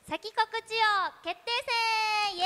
先告知を決定戦イ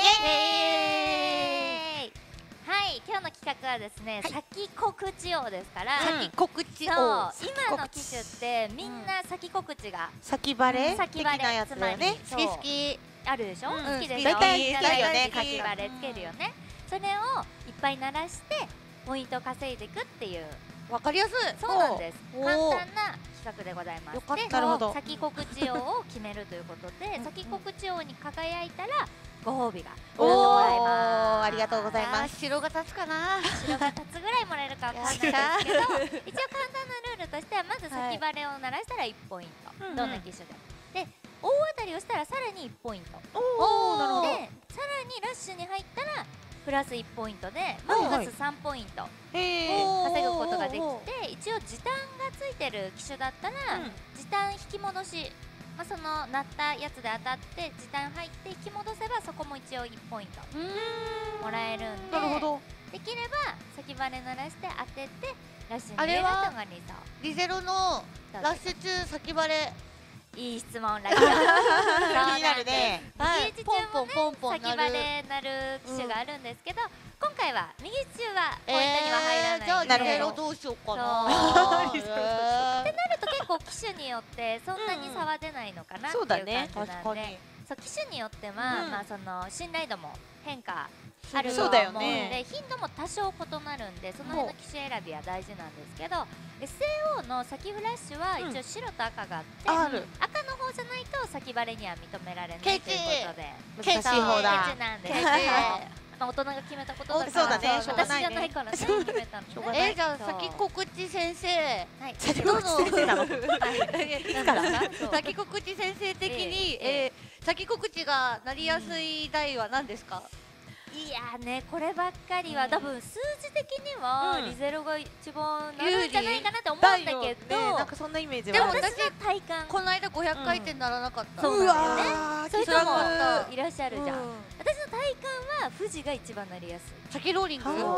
エーイ。はい、今日の企画はですね、先告知王ですから、 先告知そう王。 今の機種ってみんな先告知が先バレ先バレ的なやつだよね。 つまり好き。 あるでしょ、好きでしょ、 大体みんなつけるよね先バレつけるよね。それをいっぱい鳴らしてポイントを稼いでいくっていう、 わかりやすい。 そうなんです。 おー簡単な企画でございます。 よかった。 でなるほど。 先告知王を決めるということで、先告知王に輝いたらご褒美がおもらえお、 ます。 ありがとうございます。 白が立つかな。 白が立つぐらいもらえるかわかんないですけど、一応簡単なルールとしてはまず先バレを鳴らしたら1ポイント、どんな機種でも。で大当たりをしたらさらに1ポイントおお、なるほど。 で、さらにラッシュに入ったらプラス1ポイントでマックス3ポイント稼ぐことができて、一応時短がついてる機種だったら時短引き戻し、その鳴ったやつで当たって時短入って引き戻せばそこも一応1ポイントもらえるんで、 なるほど。 できれば先バレ鳴らして当ててラッシュに入れるのが理想。 リゼロのラッシュ中先バレ。 いい質問ラッキー。 気になるね。 右打ち中もねポンポン先バレ鳴る機種があるんですけど、今回は右打ち中はポイントには入らないんで、 じゃあリゼロどうしようかな。 ってなると結構機種によってそんなに差は出ないのかなっていう感じなんで、そう機種によってはその信頼度も変化あると思うので、頻度も多少異なるんで、その辺の機種選びは大事なんですけど、 SAO の先フラッシュは一応白と赤があって、赤の方じゃないと先バレには認められないということで、 難しい方だ。 ケチなんです。大人が決めたことだから、 そうだね、 私じゃないからね、決めたの。 じゃあ先告知先生、 先告知先生なの？ 先告知先生的に先告知がなりやすい台は何ですか？ いやーね、こればっかりは多分数字的にはリゼロが一番なるんじゃないかなって思うんだけど、 なんかそんなイメージでもは。 私の体感この間500回転ならなかった。 そうなんだよね。そういう人もわいらっしゃるじゃん。私の体感は富士が一番なりやすい。 先ローリング。 私の体感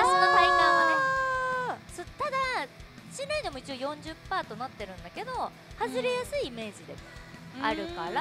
はね。ただ信頼度も一応40%となってるんだけど、外れやすいイメージでもあるから、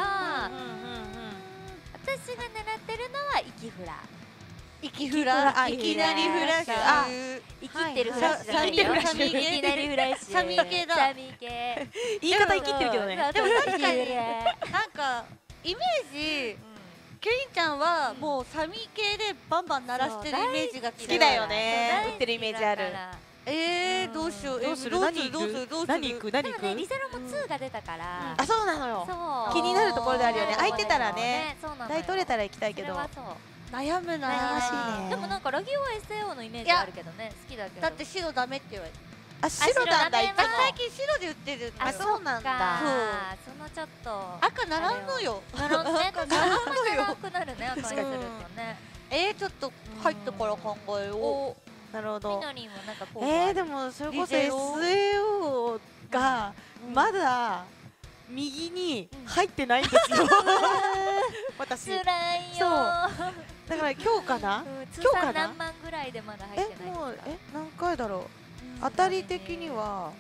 私が狙ってるのは息フラ。 いきなりフラッシュ。 生きてるフラッシュじゃないよ。いきなりフラッシュ。 サミ系だ。 サミ系。 言い方生きってるけどね。 でも確かになんかイメージ、キュリンちゃんはもうサミ系でバンバン鳴らしてるイメージが好きだよね。売ってるイメージある。 どうしよう。 どうする？何行く？何行く？ でもね、リゼロも2が出たから。 あ、そうなのよ。気になるところであるよね。空いてたらね、台取れたら行きたいけど。 悩むな。 でもなんかラギオは SAO のイメージあるけどね、好きだけど。 だって白ダメって言われて。 あ、白なんだ。 最近白で売ってる。 あ、そうなんだ。そのちょっと赤ならんのよ。 ならんのよ。くなるね、赤にするとね。 ちょっと入ってから考えよう。 なるほど。 みのりんもなんかこう。 でもそれこそ SAO がまだ右に入ってないんですよ。私。 辛いよ。 だから今日かな？ 今日かな？何万ぐらいでまだ入ってない。 もう何回だろう。当たり的には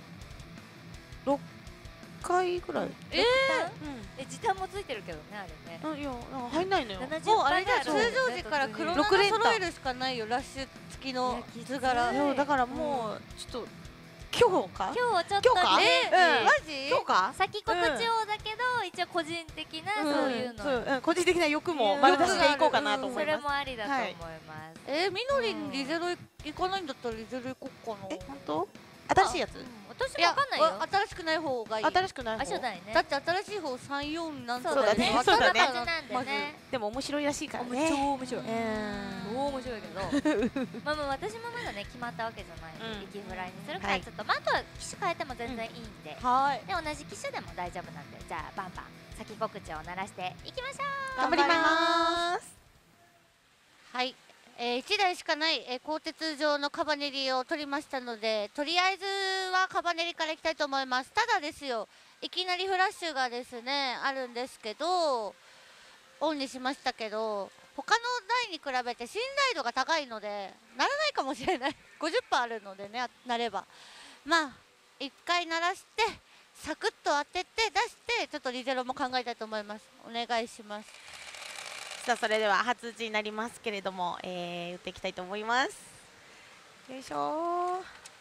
6回ぐらい。 時短もついてるけどね、あれね。 いや、入んないのよ。 もうあれだ、通常時から黒7揃えるしかないよ、ラッシュ付きの図柄。 だからもうちょっと今日か？ 今日ちょっとマジ？ 今日か？ 先告知王だけど一応個人的なそういうの、 個人的な欲も丸出しでいこうかなと思います。 それもありだと思います。 みのりんリゼロ行かないんだったらリゼロ行こうかな。 本当？新しいやつ？ 私もわかんないよ。 新しくない方がいい。 新しくない方。 だよね。 だって新しい方34なんそうだね。 そんな感じなんでね。 でも面白いらしいからね。 超面白い。超面白いけど、私もまだね決まったわけじゃないので、息フライにするからちょっとあとは機種変えても全然いいんで、で同じ機種でも大丈夫なんで、じゃあバンバン先告知を鳴らしていきましょう。 頑張ります。 はい。1台しかない鋼鉄状のカバネリを取りましたので、とりあえずはカバネリからいきたいと思います。ただですよ、いきなりフラッシュがですねあるんですけど、オンにしましたけど、他の台に比べて信頼度が高いのでならないかもしれない。50%あるのでね、なればまあ1回鳴らしてサクッと当てて出してちょっとリゼロも考えたいと思います。お願いします。 さあそれでは初打ちになりますけれども、打っていきたいと思います。よいしょ。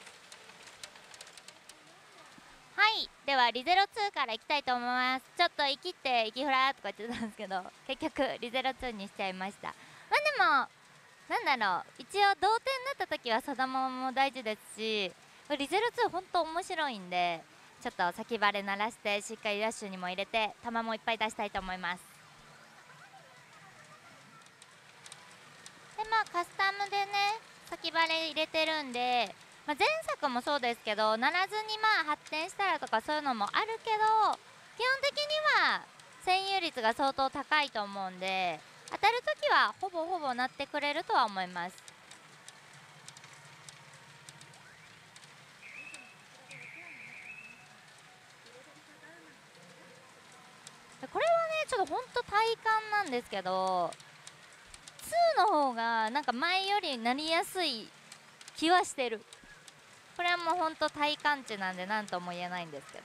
はい、ではリゼロ2からいきたいと思います。ちょっと生きって生きフラとか言ってたんですけど、結局リゼロ2にしちゃいました。まあでもなんだろう、一応同点になった時はそのままも大事ですし、リゼロ2本当面白いんで、ちょっと先バレ鳴らしてしっかりダッシュにも入れて球もいっぱい出したいと思います。でカスタムでね先バレ入れてるんで、前作もそうですけど、ならずに発展したらとかそういうのもあるけど、基本的には占有率が相当高いと思うんで、当たるときはほぼなってくれるとは思います。これはねちょっとほんと体感なんですけど、2の方がなんか前よりなりやすい気はしてる。これはもうほんと体感値なんで何とも言えないんですけど。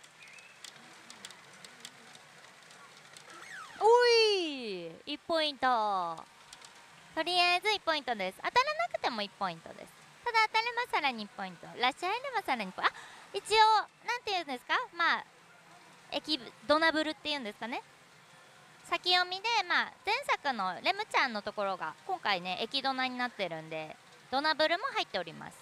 おい1ポイント、とりあえず1ポイントです。当たらなくても1ポイントです。ただ当たればさらに1ポイント、ラッシュ入ればさらに1ポイント。一応なんていうんですか、ドナブルっていうんですかね、先読みで前作のレムちゃんのところが今回ね駅ドナになってるんで、ドナブルも入っております。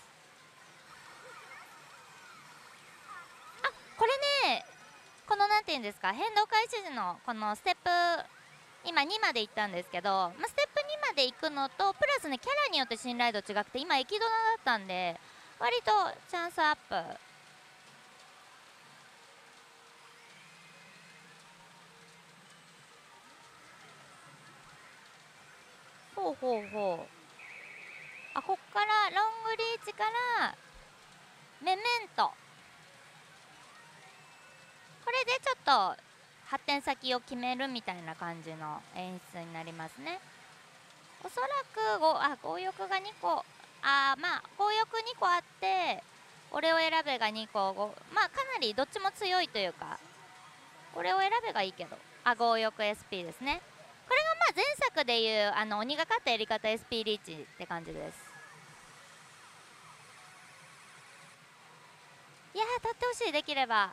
これね、このなんていうんですか、変動開始時のこのステップ、今2まで行ったんですけど、ステップ2まで行くのとプラスねキャラによって信頼度違くて、今駅ドナだったんで割とチャンスアップ。ほうこっからロングリーチからメメント、これでちょっと発展先を決めるみたいな感じの演出になりますね。おそらく強欲が2個、強欲2個あって俺を選べが2個、かなりどっちも強いというか、俺を選べがいいけど、強欲 SP ですね。これが前作でいう鬼がかったやり方 SP リーチって感じです。いや当たってほしい、できれば。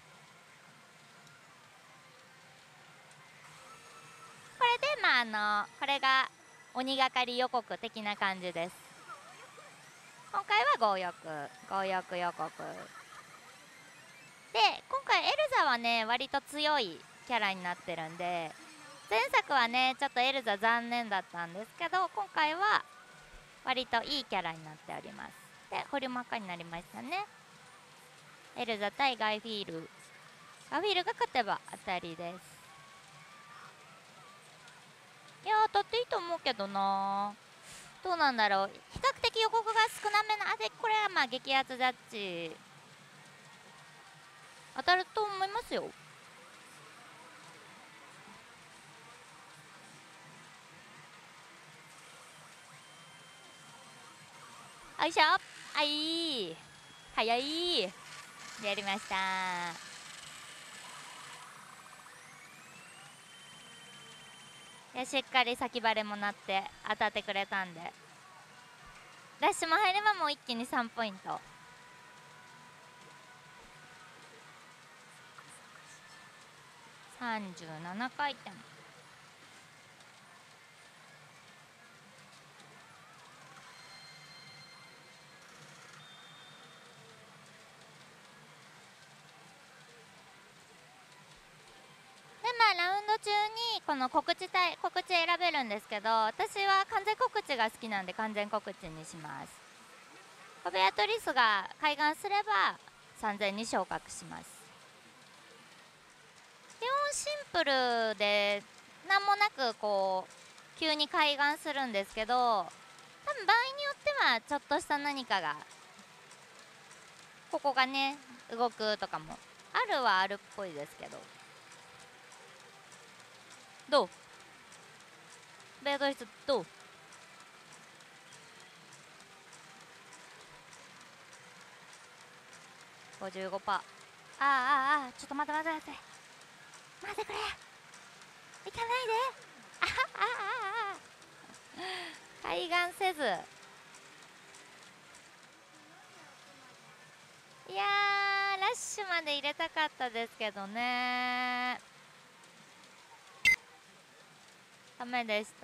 これでこれが鬼がかり予告的な感じです。今回は強欲予告で、今回エルザはね割と強いキャラになってるんで、前作はねちょっとエルザ残念だったんですけど、今回は割といいキャラになっております。でホリマカになりましたね。エルザ対ガイフィール、ガイフィールが勝てば当たりです。いや当たっていいと思うけどな、どうなんだろう。比較的予告が少なめなこれは激アツジャッジ当たると思いますよ。よいしょ、早いやりました。しっかり先バレもなって当たってくれたんで、ラッシュも入ればもう一気に3ポイント。37回転。ラウンド中にこの告知選べるんですけど、私は完全告知が好きなんで完全告知にします。コベアトリスが開眼すれば3000に昇格します。基本シンプルで何もなく急に開眼するんですけど、多分場合によってはちょっとした何かがここがね動くとかもあるっぽいですけど、どうベアトリスどう？55%。 ちょっと待って待って待って待ってくれ、行かないで、開眼せず、いやーラッシュまで入れたかったですけどね、ダメでした。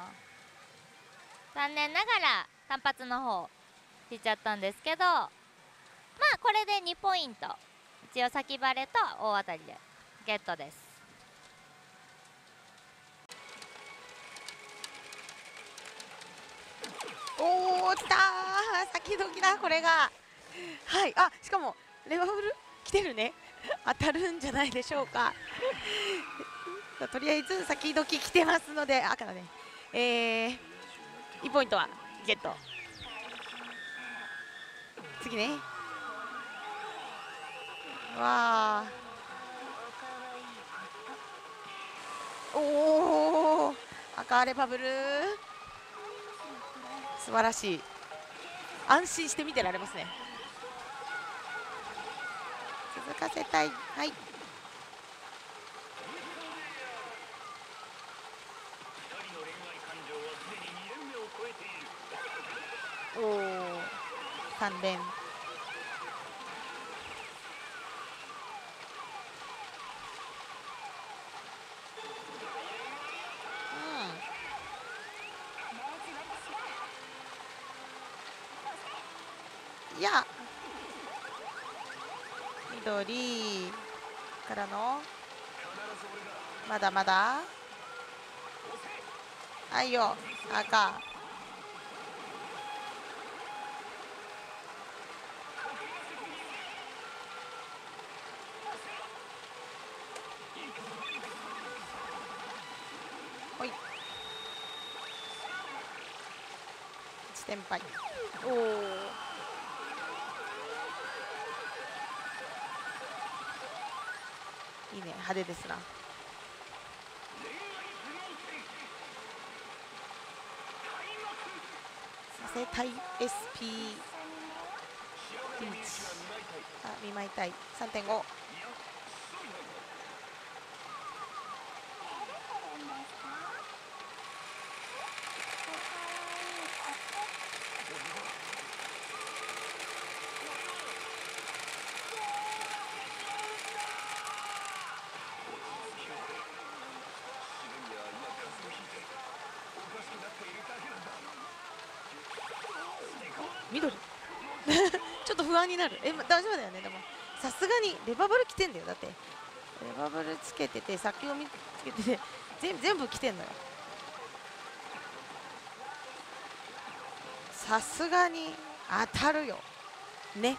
残念ながら単発の方引いちゃったんですけど、まあこれで2ポイント、一応先バレと大当たりでゲットです。 おお、きたー、先時だこれが。はい、あ、しかもレバブル来てるね当たるんじゃないでしょうかとりあえず先時来てますので、赤だね、1ポイントはゲット。次ね、わー、おお、赤レバブル素晴らしい、安心して見てられますね。続かせたい。はい、おお、3連。いや、緑からのまだまだ、あいよ、赤、ほい、1点敗。おお、いいね、派手ですな。させたい SP リーチ、見舞いたい 3.5。緑ちょっと不安になる。大丈夫だよね。でもさすがにレバブル来てんだよ。だってレバブルつけてて、先読みつけてて、全部来てんのよ。さすがに当たるよね。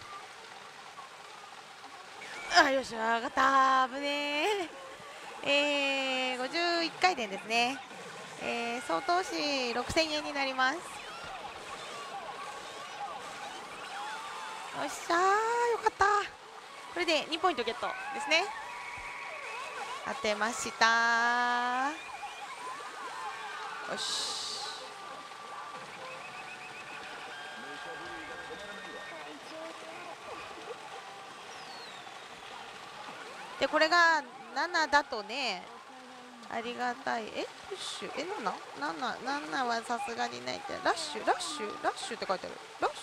あ、よし、上がった。危ねえ。51回転ですね。総投資6000円になります。よっしゃー、よかった。これで2ポイントゲットですね。当てました。よし。でこれが7だとね、ありがたい。プッシュ、7はさすがにないって。ラッシュって書いてある。ラッ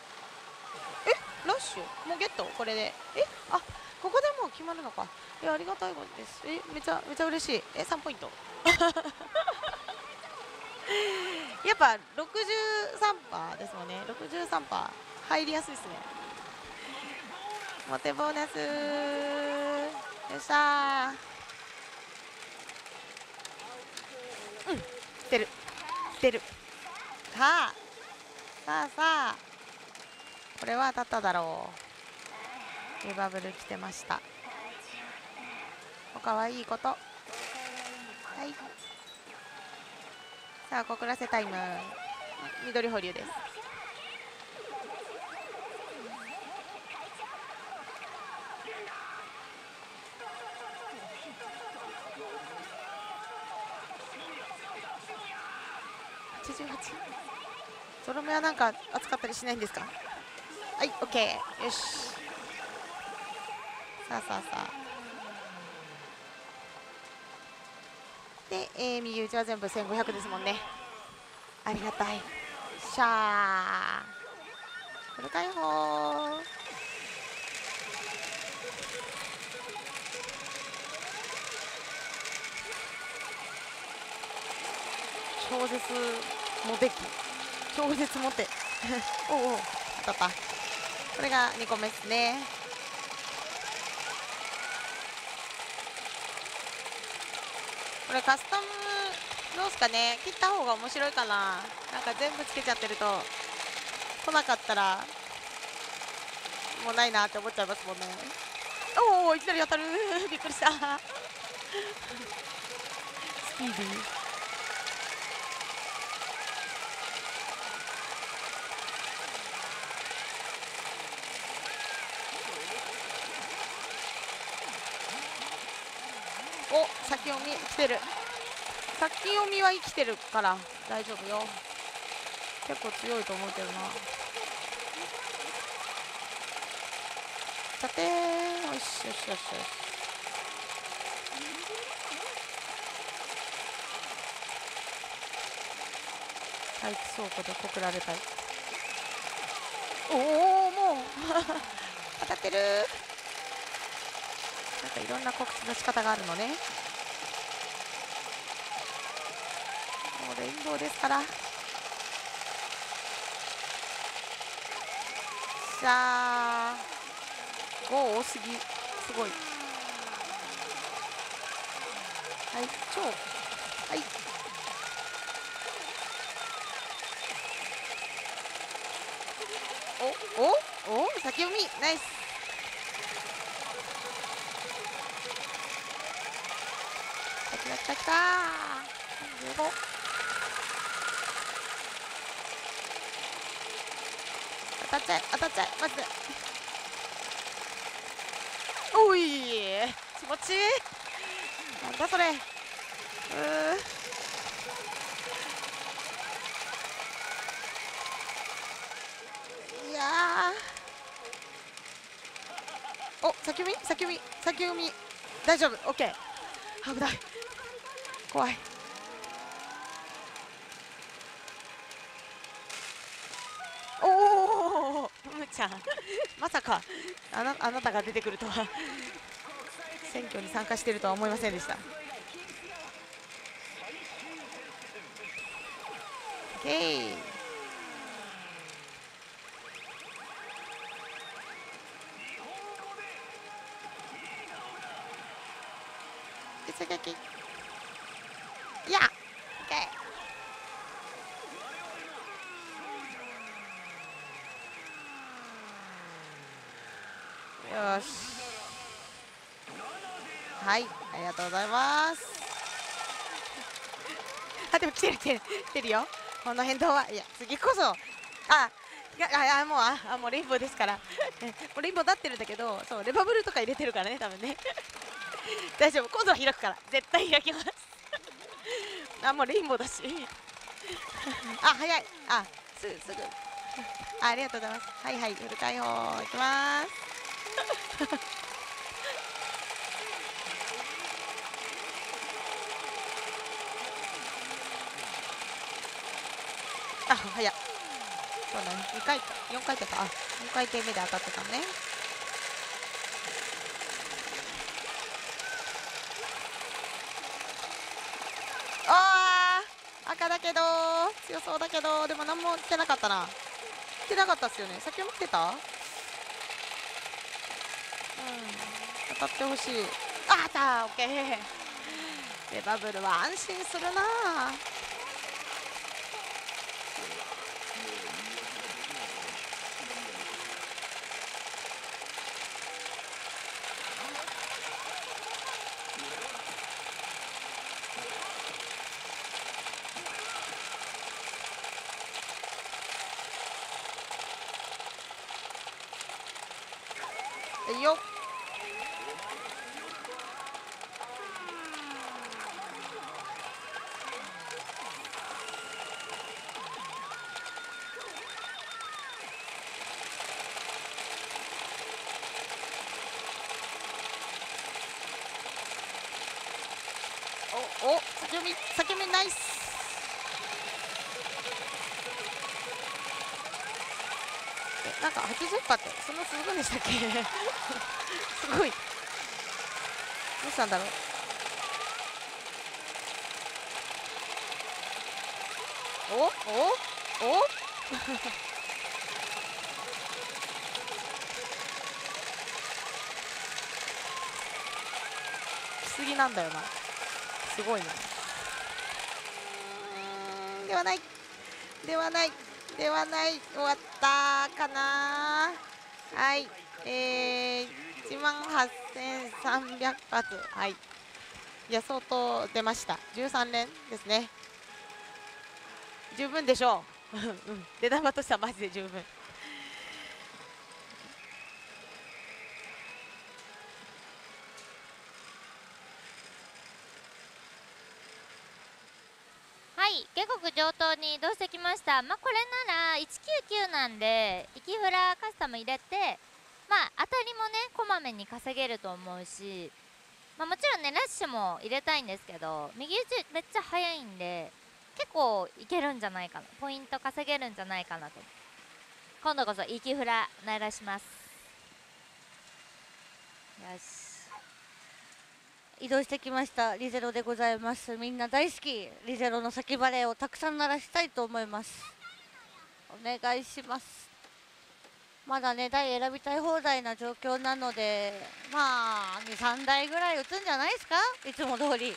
シュもうゲット。これであ、ここでもう決まるのか。ありがたいことです。めちゃ嬉しい。3ポイントやっぱ 63% ですもんね。 63% 入りやすいですね。モテボーナス、よっしゃー。来てる。さあこれは当たっただろう。レバブル来てました。他はいいこと。はい、さあ小倉瀬タイム、緑保留です。88、ゾロ目はなんか熱かったりしないんですか。はい、オッケー、よし。 さあさあさあ。で、右打ちは全部1500ですもんね。ありがたい。シャーフル解放。超絶モテ期、超絶モテおお当たった。これが2個目ですね。これカスタムどうすかね、切った方が面白いかな。なんか全部つけちゃってると来なかったらもうないなって思っちゃいますもんね。おおいきなり当たるびっくりしたスピーディー。お、先読み来てる。先読みは生きてるから大丈夫よ。結構強いと思うけどな。さてよしよしよしよし。待機倉庫で告られたい。おおもう当たってる。なんかいろんな告知の仕方があるのね。もうレインボーですから。さあ5多すぎ、すごい。はい超はいお先読みナイス。来た来た来た。15。当たっちゃえ当たっちゃえマジで。おい気持ちいい。なんだそれ。いやお先読み先読み先読み大丈夫。オッケー危ない怖い。おおむちゃんまさかあなたが出てくるとは選挙に参加しているとは思いませんでした。オッケー出撃。いやオッケーよしはいありがとうございます。あでも来てる来てる来てるよこの変動は。いや次こそもうレインボーですからもうレインボーなってるんだけど、そうレバブルとか入れてるからね多分ね大丈夫今度は開くから絶対開きますもうレインボーだし早いすぐありがとうございます。はいはいフル解放いきます早っ。そうだね2回か4回転か4回転目で当たってたのね。赤だけど強そうだけどでも何も来てなかったな。来てなかったっすよね。先も来てた。当たってほしい。あったオッケー。レバブルは安心するな。よっ先読みナイス。なんか80%ってそんな続くんでしたっけすごい。どうしたんだろう。お来すぎなんだよな。すごいな。ではない終わったかな。はい、18300発。はい、いや相当出ました。13連ですね。十分でしょう出玉としてはマジで十分。 はい、下国上等に移動してきました。これなら199なんで生きフラカスタム入れて、当たりもねこまめに稼げると思うし、もちろんねラッシュも入れたいんですけど、右打ちめっちゃ速いんで結構いけるんじゃないかな、ポイント稼げるんじゃないかなと。今度こそ生きフラ鳴らします。よし、 移動してきましたリゼロでございます。みんな大好きリゼロの先バレーをたくさん鳴らしたいと思います。お願いします。まだね台選びたい放題な状況なので、2、3台ぐらい打つんじゃないですか。いつも通り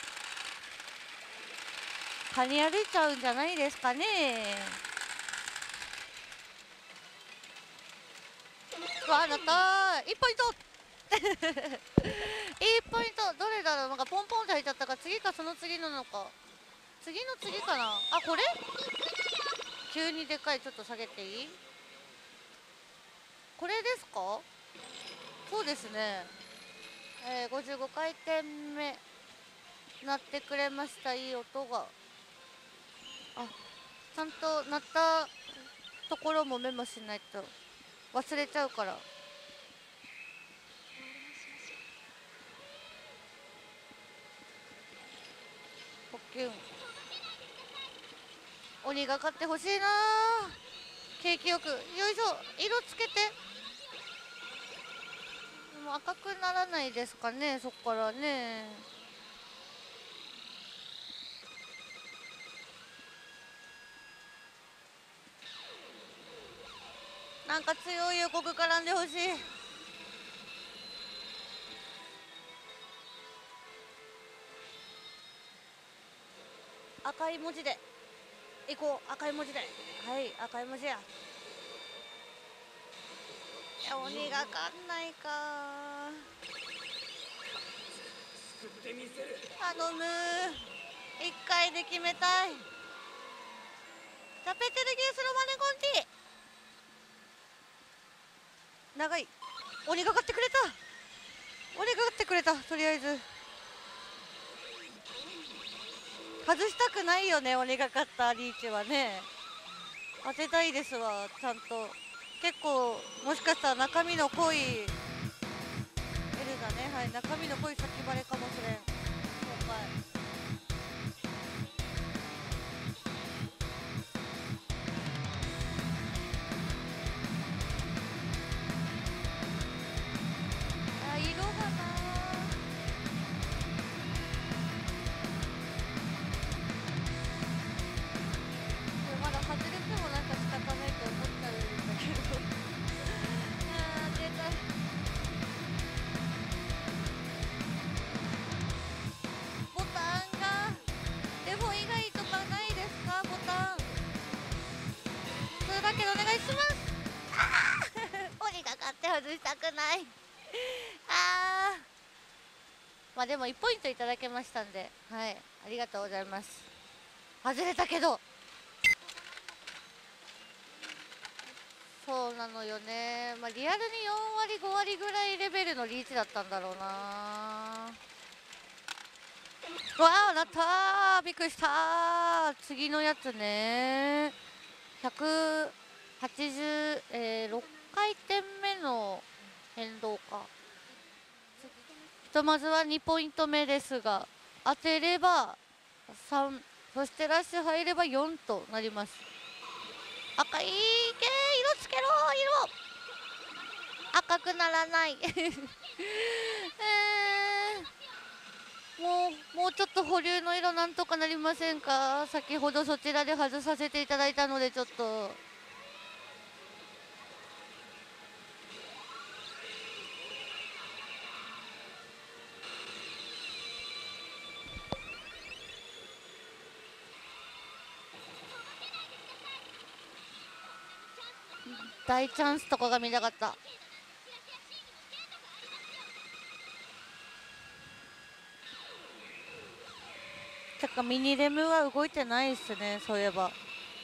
カニ歩いちゃうんじゃないですかね。わあなったー、1ポイント1ポイント。どれだろう。なんかポンポンって入っちゃったか、次かその次なのか、次の次かな。あ、これ急にでかい。ちょっと下げていい？これですか？そうですね。55回転目鳴ってくれました。いい音が。あ、ちゃんと鳴ったところもメモしないと忘れちゃうから。ポッキュン鬼が勝ってほしいな。景気よくよいしょ。色つけて。でも赤くならないですかね、そっからね。なんか強い予告絡んでほしい。赤い文字でいこう。赤い文字で、はい、赤い文字や。いや鬼が勝んないか。頼む、1回で決めたい。タペテルギウスロマネコンティ長い。鬼が勝ってくれた。鬼が勝ってくれた。とりあえず外したくないよね、鬼が勝ったリーチはね。当てたいですわ、ちゃんと。結構もしかしたら中身の濃い L だね。はい、中身の濃い先バレかもしれん今回。色がなまだ外れてもなんか仕方ないと思っちゃうんだけど出た。ボタンがデフォ以外とかないですか？ボタンそれだけでお願いします。鬼が勝って外したくないでも1ポイントいただけましたんで、はい、ありがとうございます。外れたけどそうなのよね。リアルに4割5割ぐらいレベルのリーチだったんだろうな。わあなったー、びっくりしたー。次のやつね、186回転目の変動か。ひとまずは2ポイント目ですが当てれば3、そしてラッシュ入れば4となります。赤いけ、色つけろ、色赤くならないもうちょっと保留の色なんとかなりませんか。先ほどそちらで外させていただいたので、ちょっと大チャンスとかが見たかった。てかミニレムは動いてないっすね、そういえば。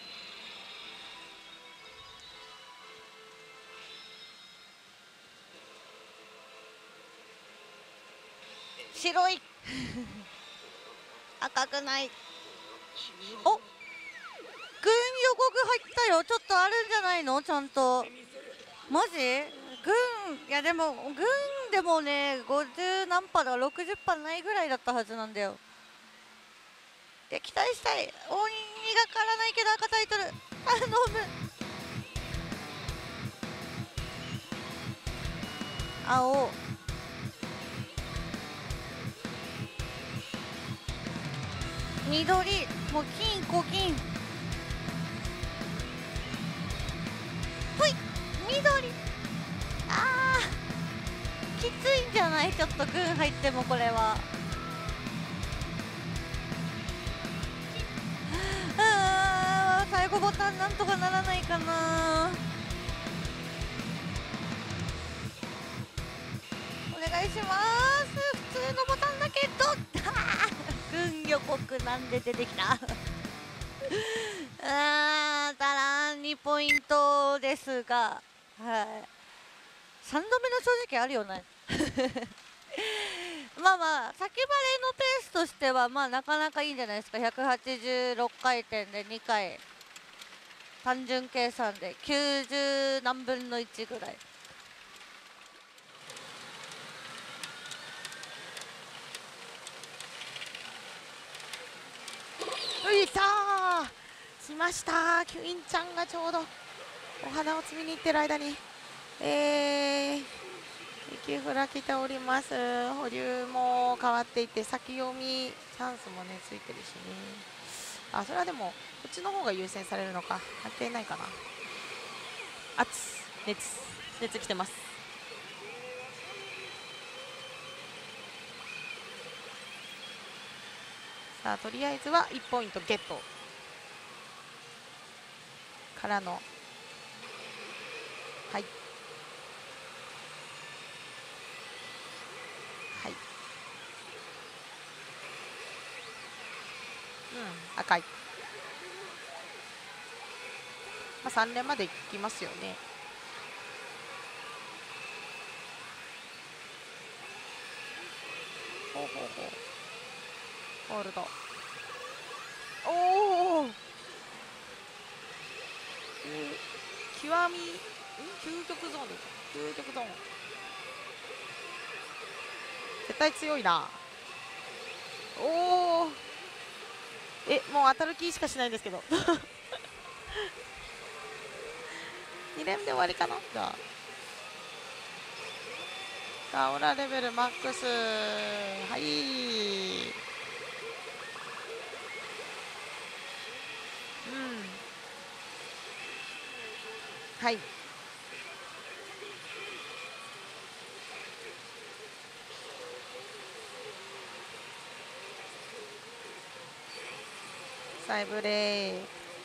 白い赤くない。お、軍予告入ったよ。ちょっとあるんじゃないの、ちゃんと。マジ軍、いやでも軍でもね、50何パーだか60パーないぐらいだったはずなんだよ。で、期待したい。鬼がからないけど赤タイトル頼む。青、緑、もう金、黄金。ほい、緑。あー、きついんじゃない？ちょっと軍入ってもこれは。最後ボタンなんとかならないかな。お願いします。普通のボタンだけど軍予告なんで出てきたたら2ポイントですが、はい、3度目の正直あるよねまあまあ先バレーのペースとしてはまあなかなかいいんじゃないですか。186回転で2回、単純計算で90何分の1ぐらい。 ういさー来ました。キュインちゃんがちょうどお花を摘みに行ってる間に雪降ら来ております。保留も変わっていて先読みチャンスもねついてるしね。あ、それはでもこっちの方が優先されるのか。関係ないかな。熱来てます。さあとりあえずは1ポイントゲットからの、はいはい、赤い、まあ、3連までいきますよね。ほうほうほう、ホールド、おお、究極ゾーンです。究極ゾーン絶対強いな。おお、もう当たる気しかしないんですけど2連で終わりかな。じゃあガオラレベルマックス、はい、はい、サイブレー、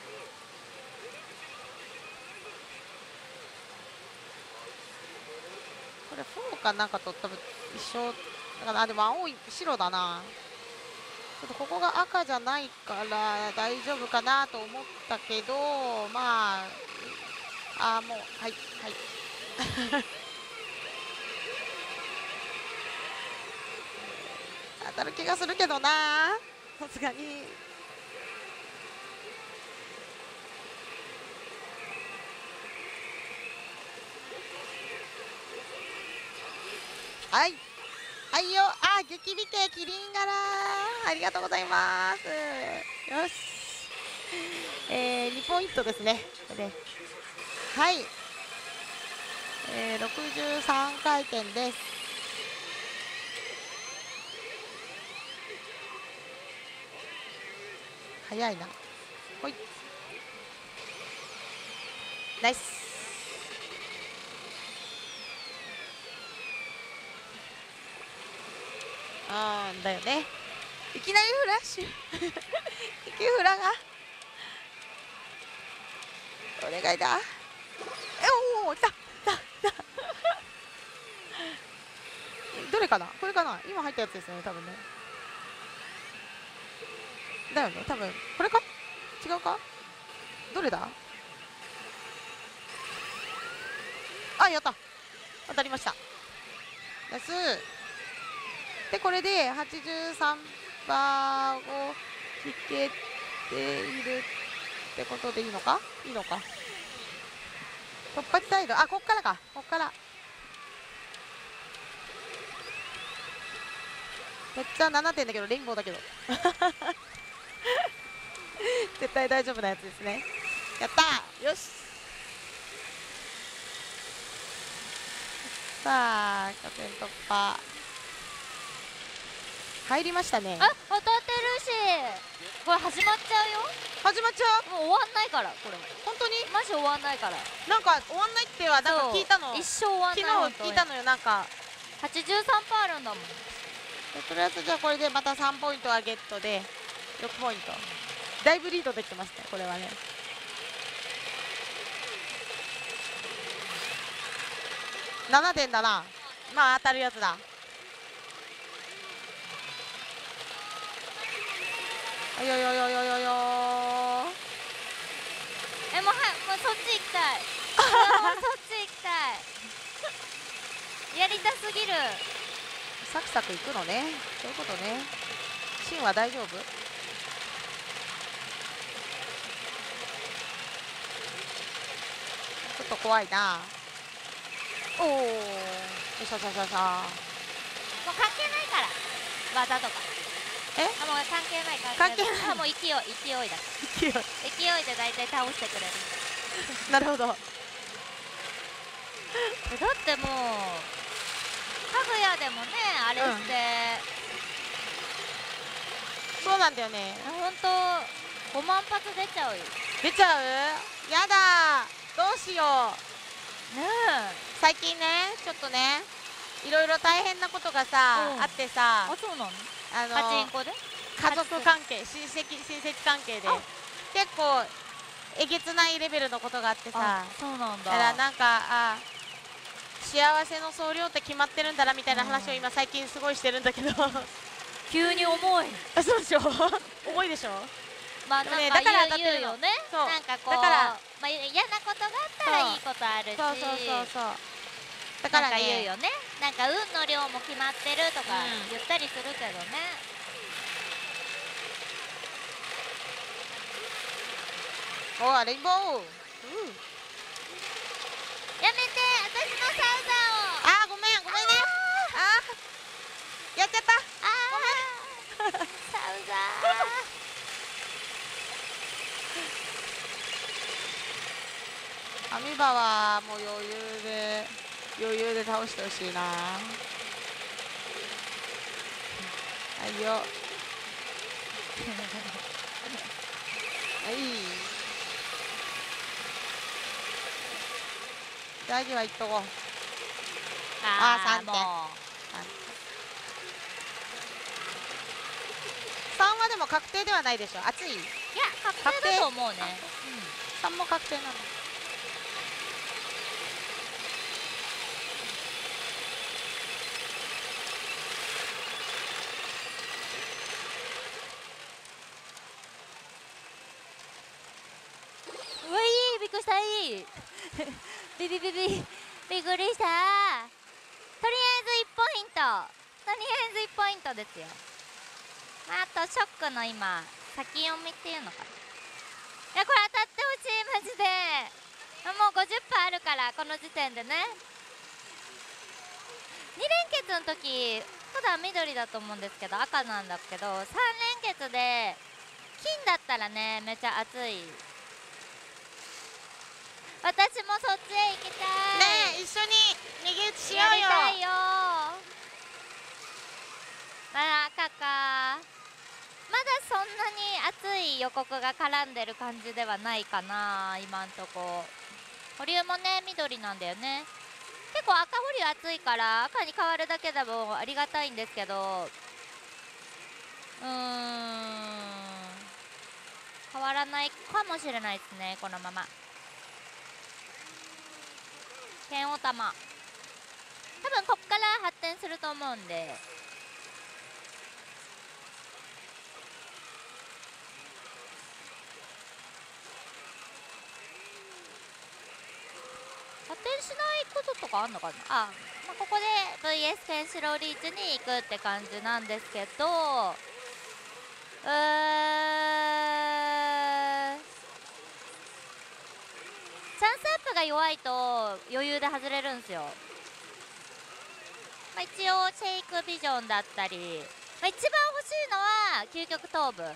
これ4かなんかと多分一緒だから。でも青い白だな。ちょっとここが赤じゃないから大丈夫かなと思ったけど、まあもうはいはい当たる気がするけどな、さすがに。はい、 はいよ。あ、激美形キリン柄、ありがとうございます。よし、2ポイントですね。これではい、63回転です。早いな。ほい、ナイス。だよね。いきなりフラッシュ雪フラがお願いだ。おお、来た来た来たどれかな、これかな、今入ったやつですよね、多分ね。だよね、多分これか、違うか、どれだ。あ、やった、当たりました。ナイスで、これで83番を引けているってことでいいのか、いいのか。突破サイド、あ、こっからか、こっからめっちゃ7点だけどレインボーだけど絶対大丈夫なやつですね。やったー、よし。さあ拠点突破入りましたね。 あ、当たってるし、これ始まっちゃうよ。 始まっちゃう。 もう終わんないから、これ本当にマジ終わんないから。 なんか終わんないってはなんか聞いたの、 一生終わんない。 昨日聞いたのよ。なんか 83% あるんだもん。 とりあえずじゃあこれでまた3ポイントはゲットで6ポイント、だいぶリードできてますね、これはね。7点だな。まあ当たるやつだ。よよよよよよよ。 もうそっち行きたいもうそっち行きたいやりたすぎる。 サクサクいくのね、そういうことね。シンは大丈夫。ちょっと怖いな。おお、よしよしよしよし。もう関係ないから技とか。 え、 あ、もう関係ない関係ない。 あ、もう勢いだ勢いで大体倒してくれるなるほど。だってもうかぐやでもね、あれして、 そうなんだよね。 ほんと5万発出ちゃうよ。 出ちゃう。やだ、どうしようね最近ね、ちょっとね、いろいろ大変なことがさ、あってさ、 あ、そうなの。パチンコで家族関係、親戚関係で結構えげつないレベルのことがあってさ。 そうなんだ。 だからなんか、幸せの総量って決まってるんだなみたいな話を今最近すごいしてるんだけど急に重い。 そうでしょ重いでしょ。 まあなんか言うよね。なんかこう、まあ嫌なことがあったらいいことあるし、 そうだからね、 言うよね。なんか運の量も決まってるとか言ったりするけどね。 お、レインボー。 やめて、私のサウザーを。ごめんね。やっちゃった。 ごめん。サウザー。アミバはもう余裕で倒してほしいな。はいよ。はい。大事はいっとこう。3点。3はでも確定ではないでしょ。熱い。 いや、確定だと思うね。 3も確定なの。 うわ、いい、びっくりした。びっくりした。とりあえず1ポイントですよ。あとショックの今先読みっていうのかな。いや、これ当たってほしい、マジで。もう 50% あるから、この時点でね。2連結の時普段緑だと思うんですけど赤なんだけど、3連結で金だったらねめっちゃ熱い。私もそっちへ行きたい。 ねえ、一緒に右打ちしようよ。 やりたいよ。赤か。まだそんなに熱い予告が絡んでる感じではないかな今んとこ。保留もね緑なんだよね。結構赤保留熱いから赤に変わるだけでもありがたいんですけど、変わらないかもしれないですねこのまま。剣おたま多分こっから発展すると思うんで、発展しないこととかあんのかな。ここで VS ケンシロウリーチに行くって感じなんですけど、チャンスアップが弱いと余裕で外れるんですよ。一応シェイクビジョンだったり、一番欲しいのは究極頭部、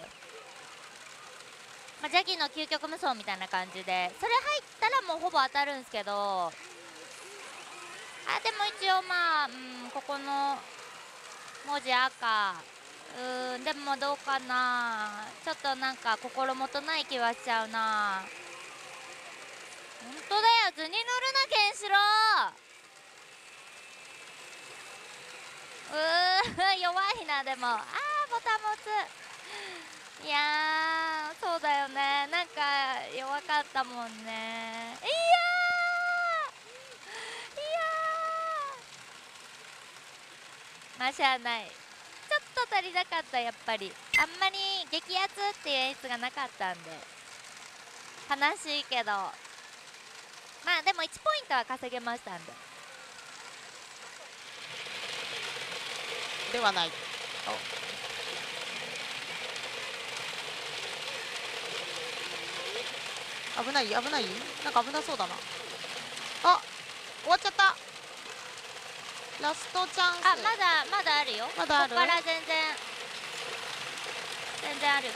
ジャギの究極無双みたいな感じで、それ入ったらもうほぼ当たるんですけど、でも一応ここの文字赤、でもどうかな、ちょっとなんか心もとない気はしちゃうな。ほんとだよ、図に乗るなケンシロウ。弱いな。でもボタンも打つ。いやーそうだよね、なんか弱かったもんね。しゃあない。ちょっと足りなかった。やっぱりあんまり激アツっていう演出がなかったんで悲しいけど、でも1ポイントは稼げましたんで。 ではない。危ない危ない、なんか危なそうだな。終わっちゃった。ラストチャンス。 まだあるよ。 まだある。 ここから全然ある。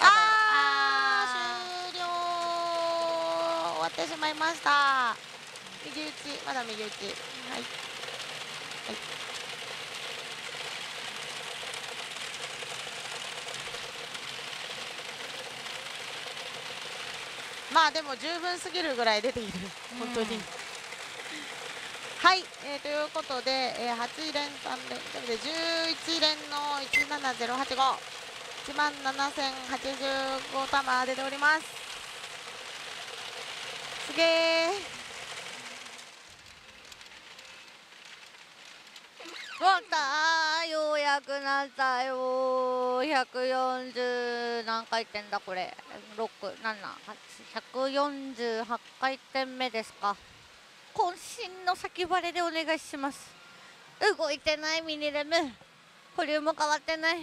終了。終わってしまいました。右打ち、まだ右打ち。はい。でも十分すぎるぐらい出ている、本当に。はい、ということで、8連3連で11連の17085、17085玉出ております。すげー。 わったー、ようやくなったよー。140何回転だこれ。6、7、8、148回転目ですか。渾身の先バレでお願いします。動いてないミニレム、保留も変わってない。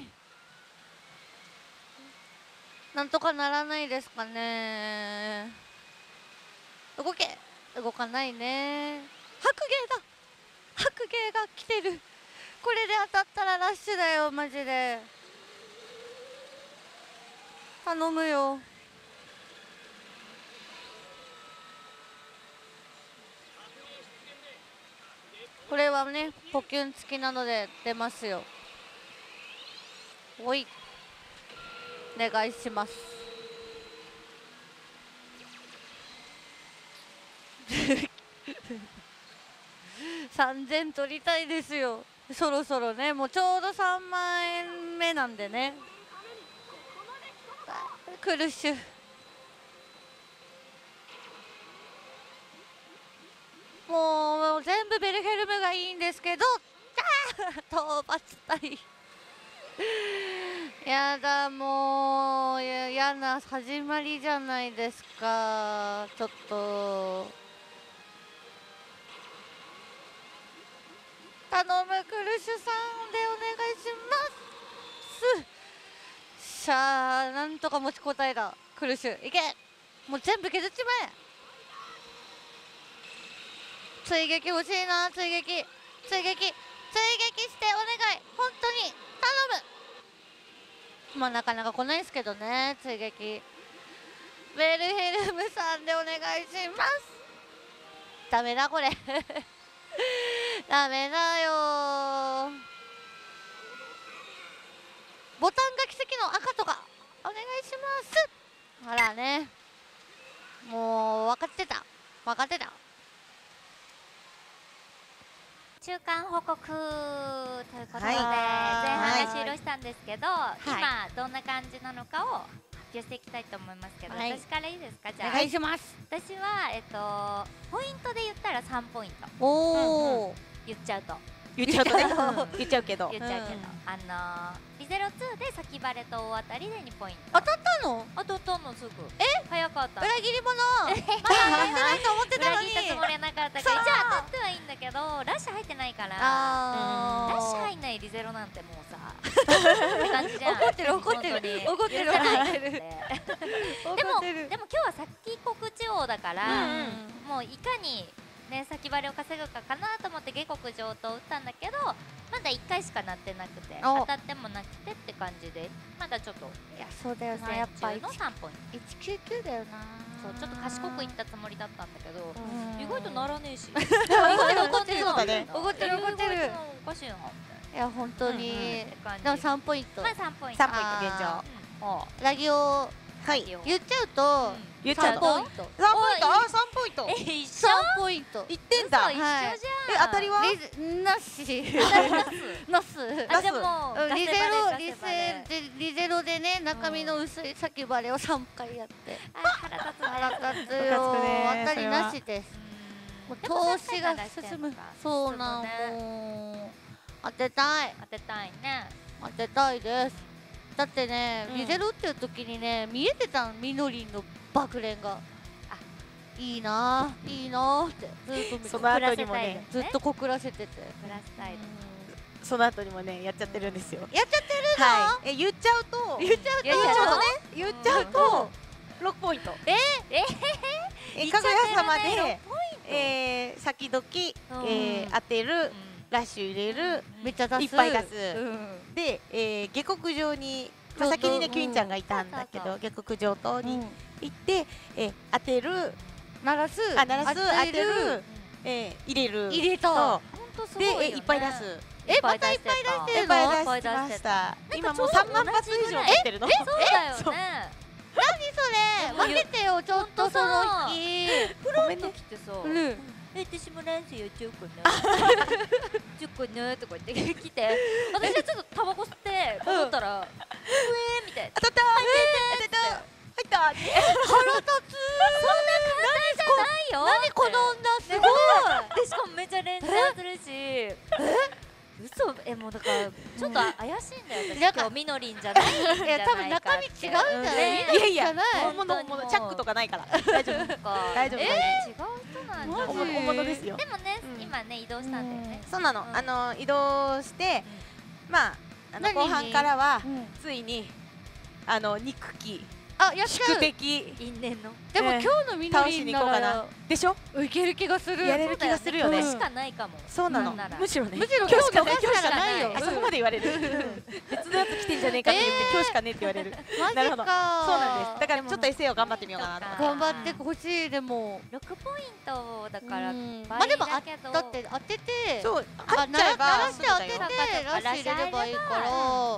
なんとかならないですかね。動け。動かないね。白芸だ。白芸が来てる。これで当たったらラッシュだよマジで。頼むよ。これはねポキュン付きなので出ますよ。おいお願いします。3000取りたいですよ。そろそろね、もうちょうど3万円目なんでね。クルッシュもう全部ベルヘルムがいいんですけど、討伐隊やだ、もう嫌な始まりじゃないですか。ちょっと頼むクルシュさんでお願いします。しゃあなんとか持ちこたえだ。クルシュいけ、もう全部削っちまえ。追撃欲しいな。追撃してお願い。本本当に頼む。まあなかなか来ないですけどね、追撃。ウェルヘルムさんでお願いします。ダメだこれダメだよ。ボタンが奇跡の赤とかお願いします。ほらね、もう分かってた分かってた。 中間報告ということで、前半が終了したんですけど、今どんな感じなのかを発表していきたいと思いますけど、私からいいですか？じゃあお願いします。 私はポイントで言ったら3ポイント。 おお、 言っちゃうとね、 言っちゃうけどリゼロ2で先バレと大当たりで2ポイント。 当たったの？ 当たったのすぐ。早かった。 裏切り者まだ当たってないと思ってたのに。 裏切ったつもりはなかったから、じゃあ当たってはいいんだけど、ラッシュ入ってないから、ラッシュ入んないリゼロなんてもうさって感じじゃん。怒ってる怒ってる怒ってる。でも今日は先告知王だから、もういかにね、先バレを稼ぐかなと思って下克上と打ったんだけど、まだ1回しかなってなくて、当たってもなくてって感じで、まだちょっと、 いやそうだよな、やっぱの3ポイント 199だよな。 そう、ちょっと賢くいったつもりだったんだけど、意外とならねえし、 意外と怒ってるそうだね、 怒ってる怒ってる。 おかしいなみたいいや本当に。でも3ポイント。 まあ3ポイント。 3ポイント現状。 ラギオ言っちゃうと3ポイント。 3ポイント。 3ポイント。 1点だ。 一緒じゃん。 当たりは？ なし。なす。 あ、でもリゼロでね、中身の薄い先バレを3回やって。 腹立つね。 腹立つよ。当たりなしです。もう投資が進む。そうなんも。当てたい。 当てたいね。 当てたいです。だってね、リゼロっていう時にね、見えてたみのりんの爆連が、いいなぁいいなぁってずっと見て、 その後にもね、 ずっと告らせてて、 プラスタイル、 その後にもねやっちゃってるんですよ。 やっちゃってるの？ 言っちゃうと6ポイント。かぐや様で先時当てる、ラッシュ入れる、 めっちゃ出す、 いっぱい出す。で、下克上に先にねキュインちゃんがいたんだけど、下克上島に行って当てる、 鳴らす、 当てる、入れる、 入れた。 でいっぱい出す。 またいっぱい出してるの？ いっぱい出しました。今もう3万発以上出てるの。 そうだよね。 何それ？分けてよちょっとその日。 フロント来てさ。私もランスやっちゃうかなちょっかなとか言って来て、私はちょっとタバコ吸って戻ったら、みたいな、 当たった入った腹立つ。そんな簡単じゃないよ。 何この女すごい。 でしかもめっちゃ連チャンするし、嘘、もうだからちょっと怪しいんだよ私。今日みのりんじゃないんじゃないかって。 いや多分中身違うんじゃない？ いや本物チャックとかないから大丈夫大丈夫。違う人なんじゃない？ 本物ですよ。 でもね、今ね移動したんだよね。 そうなの、移動してまあ後半からはついに憎き宿敵因縁の。 でも今日のみのりんならでしょ、 いける気がする。 やれる気がするよね。 しかないかも。 そうなの、むしろね、 今日しかないよ。 あそこまで言われる。別のやつ来てんじゃねえかって言って今日しかねえって言われる。 なるほど、そうなんです。だからちょっとエセを頑張ってみようかなと。 頑張ってほしい。でも 6ポイントだから、 まあでもだって当てて、 そう鳴らして当ててラッシュ入れればいいから、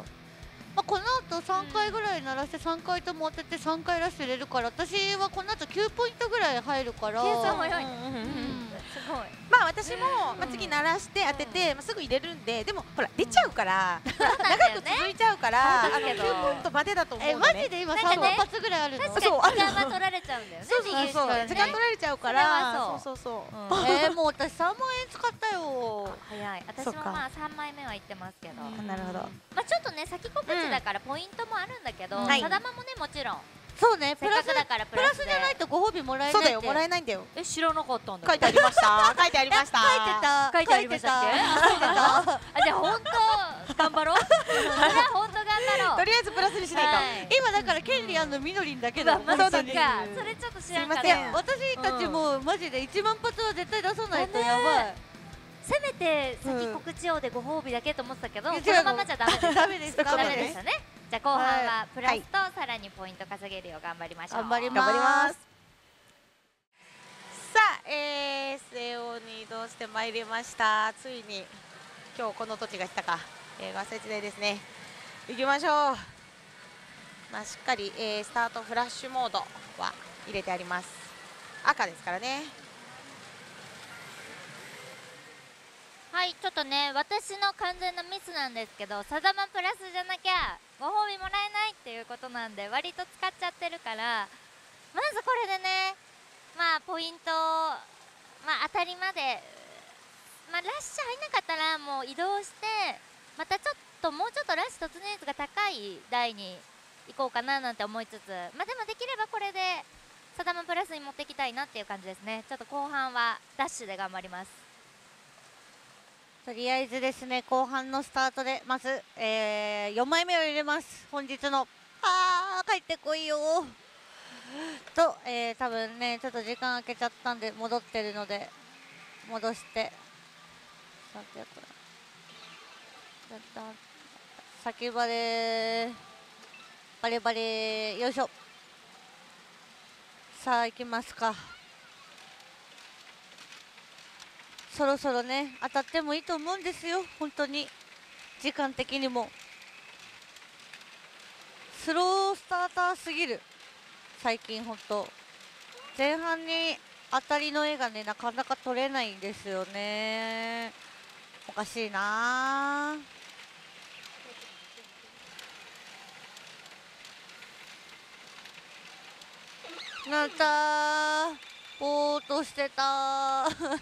この後3回ぐらい鳴らして3回とも当てて3回ラッシュ入れるから、私はこの後9ポイントぐらい入るから。 計算早い。すごい。 まあ私も次鳴らして当ててすぐ入れるんで、でもほら出ちゃうから長く続いちゃうから9ポイントまでだと思うのね。 マジで今3万発ぐらいあるの？ 確かに時間が取られちゃうんだよね。 そう時間取られちゃうから。そうもう私3万円使ったよ。 早い。私もまあ3枚目は行ってますけど。 なるほど。 まあちょっとね先告知だからポイントもあるんだけど、ただまもねもちろん。 そうね、 プラスだからプラスじゃないとご褒美もらえない。 そうだよ、もらえないんだよ。 知らなかったんだ。 書いてありました。書いてありました。 書いてありましたっけ？あ、じゃあ本当頑張ろう。それは本当頑張ろう。 とりあえずプラスにしないと。 今だから権利あんのみのりんだけだ。 そうだっけ。それちょっと知らなかった。 私たちもマジで1万発は絶対出さないとやばい。 せめて先告知用でご褒美だけと思ってたけど、このままじゃダメです。 ダメです。 ダメですよね。じゃあ後半はプラスとさらにポイント稼げるよう頑張りましょう。 頑張ります。 さあ、SAO に移動してまいりました。ついに今日この土地が来たか。ガセ地でですね。行きましょう。まあしっかり、スタートフラッシュモードは入れてあります。赤ですからね。 はい、ちょっとね、私の完全なミスなんですけど、サダマプラスじゃなきゃご褒美もらえないっていうことなんで、割と使っちゃってるから、まずこれでね、まあポイント、まあ当たりまで、まあラッシュ入んなかったらもう移動して、またもうちょっとラッシュ突入率が高い台に行こうかななんて思いつつ、まあでもできればこれでサダマプラスに持っていきたいなっていう感じですね。ちょっと後半はダッシュで頑張ります。 とりあえずですね、後半のスタートでまず、4枚目を入れます。本日の帰ってこいよと、多分ねちょっと時間空けちゃったんで戻ってるので戻して先バレバレバレよいしょ。さあ行きますか。そろそろね当たってもいいと思うんですよ。本当に時間的にもスロースターターすぎる。最近本当前半に当たりの絵がねなかなか取れないんですよね。おかしいな。なんたぼーっとしてた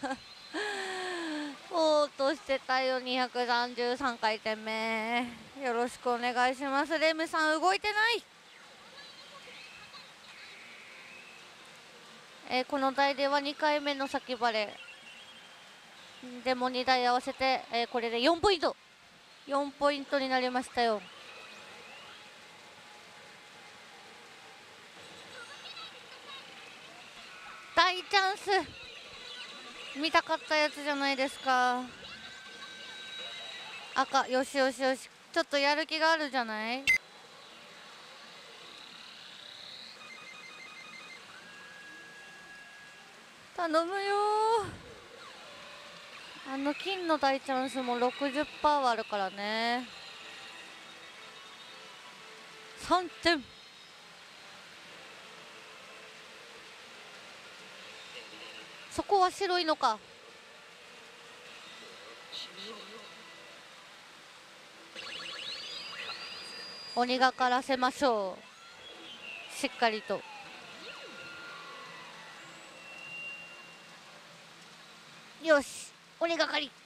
ぼーっとしてたよ。233回転目よろしくお願いします。レムさん動いてない。この台では2回目の先バレでも2台合わせて、これで4ポイント4ポイントになりましたよ。大チャンス見たかったやつじゃないですか。赤よしよしよし、ちょっとやる気があるじゃない。頼むよ。金の大チャンスも 60% はあるからね。3点。そこは白いのか。鬼がからせましょう。しっかりと。よし鬼がかり。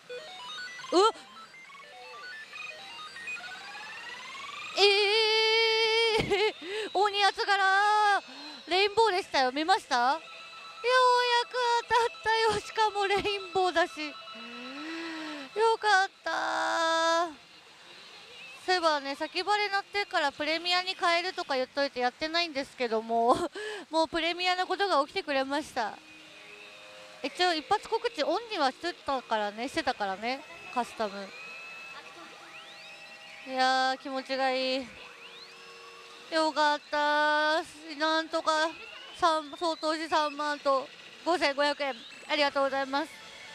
鬼圧柄レインボーでしたよ。見ました。ようやく当たったよ。しかもレインボーだしよかった。そういえばね先バレなってからプレミアに変えるとか言っといてやってないんですけどももうプレミアのことが起きてくれました。一応一発告知オンにはしてたからねカスタム。いやー気持ちがいい。よかった。なんとか総投資3万と5500円ありがとうございます。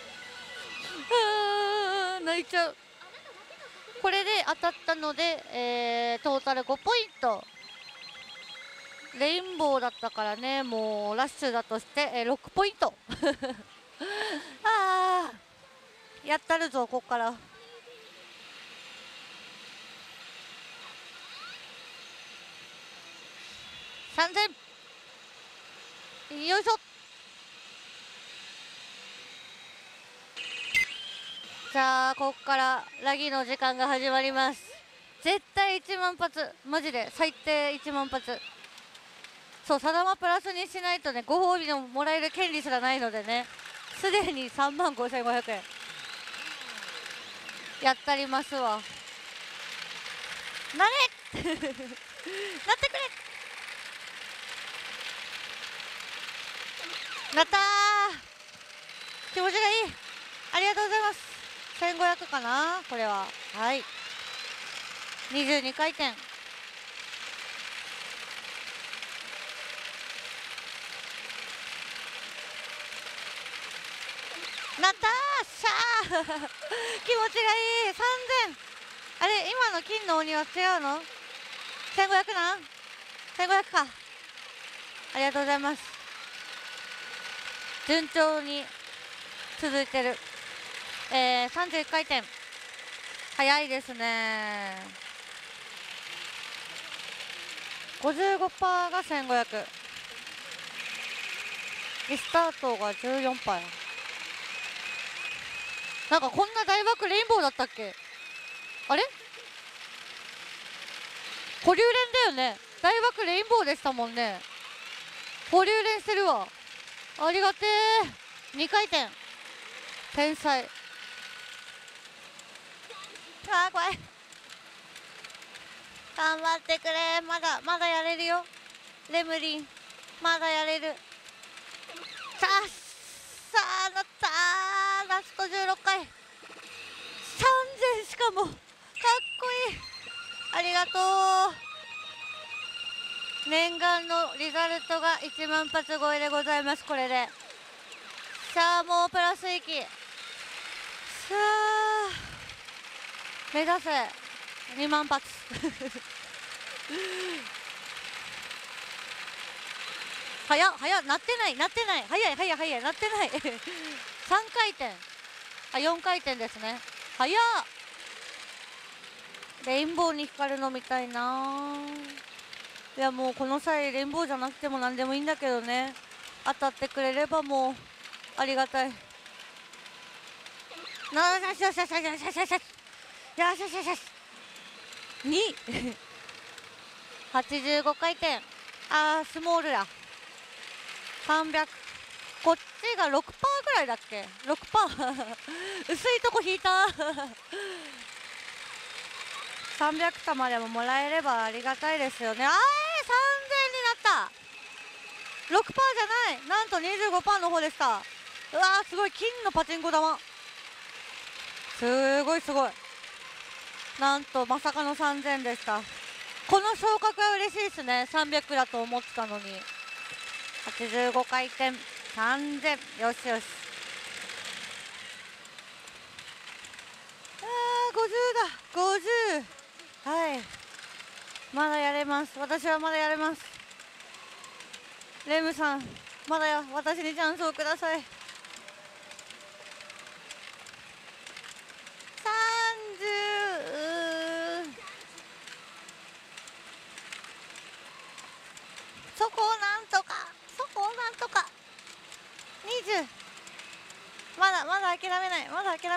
泣いちゃう。これで当たったので、トータル5ポイント。レインボーだったからねもうラッシュだとして、6ポイントやったるぞこっから。3000よいしょ。さあこっからラギの時間が始まります。絶対1万発マジで最低1万発。そうサダマプラスにしないとねご褒美のもらえる権利すらないのでねすでに35500円やったりますわ。なれなってくれ。なったー。気持ちがいい。ありがとうございます。 1500かなこれは。はい、22回転。なったー、しゃー気持ちがいい。3000。あれ、今の金の鬼は違うの？ 1500 な 1500 か。ありがとうございます。順調に続いてる。31回転。早いですね。55% が1500。リスタートが 14% や。なんかこんな大爆レインボーだったっけ？あれ？保留連だよね。大爆レインボーでしたもんね。保留連してるわ。ありがてー。2回転。天才。あー怖い。頑張ってくれ。まだやれるよ。レムリンまだやれる。さあなったー。ラスト16回。3000しかもかっこいい。ありがとう。念願のリザルトが1万発超えでございます。これでさあもうプラス域。さあ目指せ2万発早っなってない早いなってない3回転4回転ですね。早っ。レインボーに光るのみたいな。いやもうこの際レインボーじゃなくても何でもいいんだけどね。当たってくれればもうありがたい。よしよしよしよしよしよしよしよしよしよしよし2 85回転。スモールや。300。こっちが 6% ぐらいだっけ？ 6% 薄いとこ引いた300玉でももらえればありがたいですよね。3000になった。 6% じゃない、なんと 25% の方でした。うわーすごい。金のパチンコ玉すごいなんとまさかの3000でした。この昇格は嬉しいですね。300だと思ってたのに。85回転3000。よしよし。50だ。50。はい、まだやれます。私はまだやれます。レムさんまだ私にチャンスをください。30。そこをなんとか20。まだ諦めない。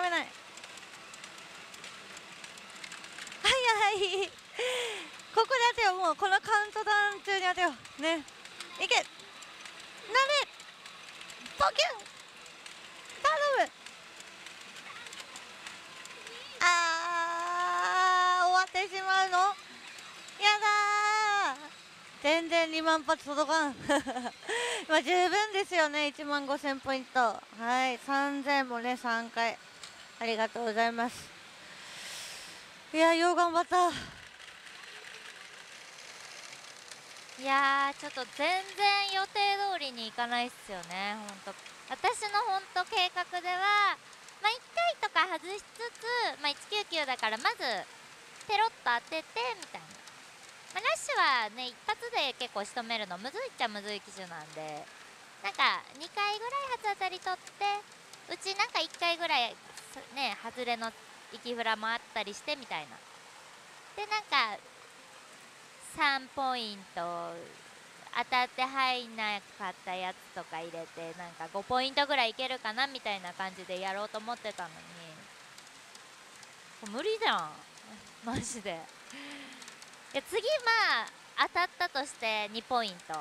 はいここで当てよう。もうこのカウントダウン中に当てようね。いけなれポキュン頼む。終わってしまうのやだー。全然2万発届かんまあ十分ですよね。1万5000ポイント。はい、3000もね3回ありがとうございます。いやよう頑張った。 いやーちょっと全然予定通りにいかないっすよね。ほんと私のほんと計画では1回とか外しつつ、199だからまずペロッと当ててみたいな。ラッシュはね一発で結構仕留めるのむずいっちゃむずい機種なんで、なんか2回ぐらい初当たり取って、うちなんか1回ぐらいね外れの生きフラもあったりしてみたいな。でなんか3ポイント当たって入んなかったやつとか入れて、なんか5ポイントぐらいいけるかなみたいな感じでやろうと思ってたのに、無理じゃんマジで。いや次当たったとして2ポイント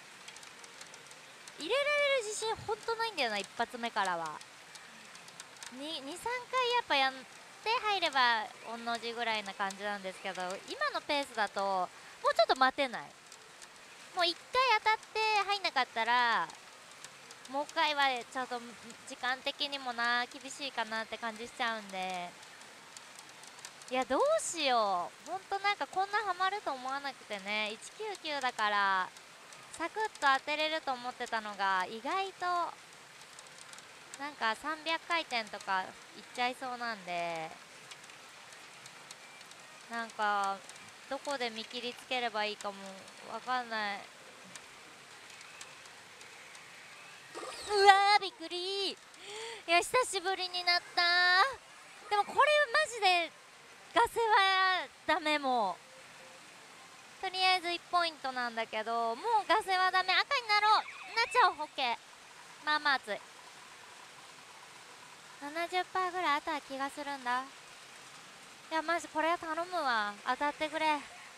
入れられる自信ほんとないんだよな。一発目からは23回やっぱやって入れば同じぐらいな感じなんですけど、今のペースだともうちょっと待てない。もう1回当たって入んなかったらもう一回はちょっと時間的にもな厳しいかなって感じしちゃうんで、いやどうしよう、ほんとなんかこんなハマると思わなくてね。199だからサクッと当てれると思ってたのが意外となんか300回転とかいっちゃいそうなんで、なんかどこで見切りつければいいかもわかんない。うわーびっくり。いや久しぶりになった。でもこれマジでガセはダメ。もうとりあえず1ポイントなんだけど、もうガセはダメ。赤になろう、なっちゃおう。オッケー。まあまあ熱い。 70% ぐらいあった気がするんだ。いやマジこれは頼むわ、当たってくれ。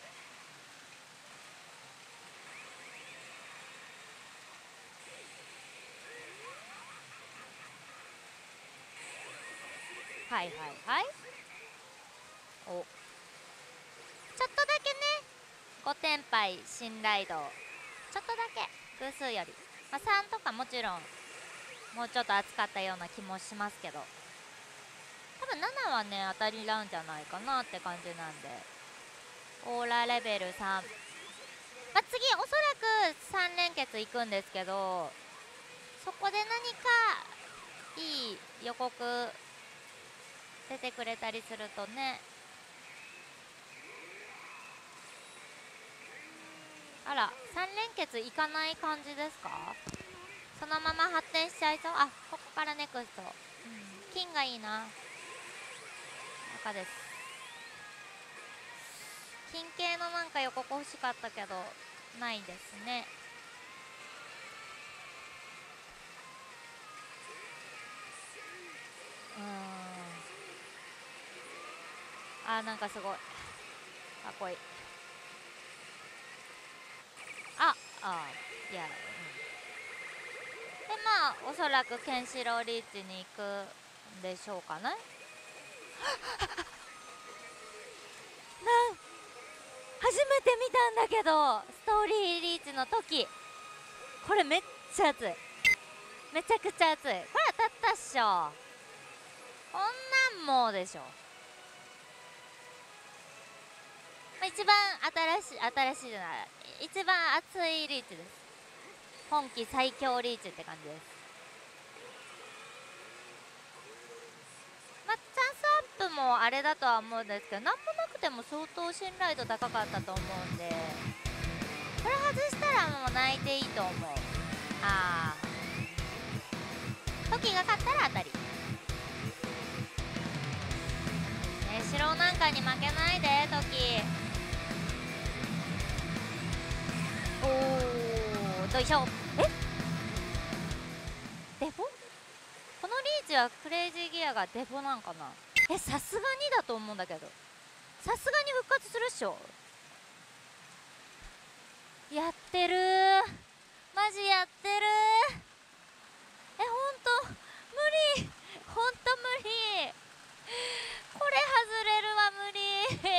はいはいはい。お、ちょっとだけね、5点杯信頼度ちょっとだけ偶数より、まあ、3とかもちろんもうちょっと厚かったような気もしますけど、多分7はね当たりなんじゃないかなって感じなんで、オーラレベル3、まあ、次おそらく3連結いくんですけど、そこで何かいい予告出てくれたりするとね。あら、3連結いかない感じですか？そのまま発展しちゃいそう。あ、ここからネクスト、金がいいな。赤です。金系のなんか予告欲しかったけどないですね。あ、なんかすごいかっこいい。いや、でまあおそらくケンシロウリーチに行くんでしょうかね。初めて見たんだけど、ストーリーリーチの時、これめっちゃ熱い、めちゃくちゃ熱い。これ当たったっしょ。こんなんもうでしょ。一番新しいじゃない、一番熱いリーチです。今季最強リーチって感じです。まあチャンスアップもあれだとは思うんですけど、なんもなくても相当信頼度高かったと思うんで、これ外したらもう泣いていいと思う。トキが勝ったら当たり。白なんかに負けないでトキ。おー、どいしょ。デフォ？このリーチはクレイジーギアがデフォなんかな。さすがにだと思うんだけど、さすがに復活するっしょ。やってるー、マジやってるー。ほんと無理、ほんと無理、これ外れるわ、無理う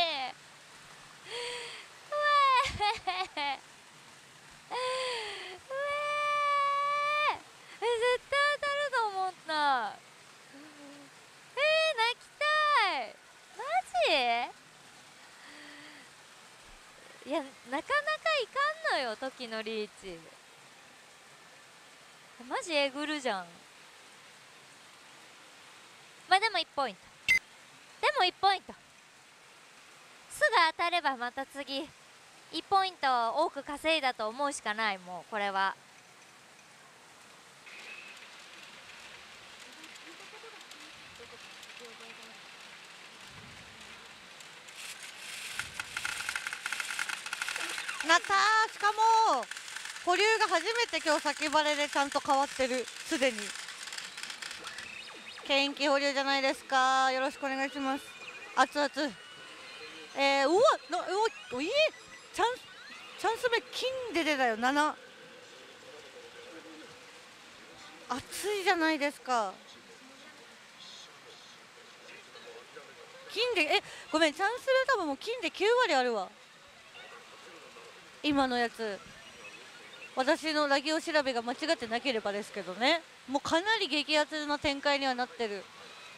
え絶対当たると思った。泣きたい、マジ。いやなかなかいかんのよ時のリーチ、マジえぐるじゃん。まあでも1ポイント、でも1ポイント、すぐ当たればまた次1ポイント多く稼いだと思うしかない。もうこれはなったー。しかも保留が初めて今日先バレでちゃんと変わってる。すでに元気保留じゃないですか。よろしくお願いします。熱々。うわおいチャンス目金で出たよ。7、熱いじゃないですか。金でごめん、チャンス目多分もう金で9割あるわ今のやつ。 私のラギオ調べが間違ってなければですけどね。もうかなり激アツな展開にはなってる。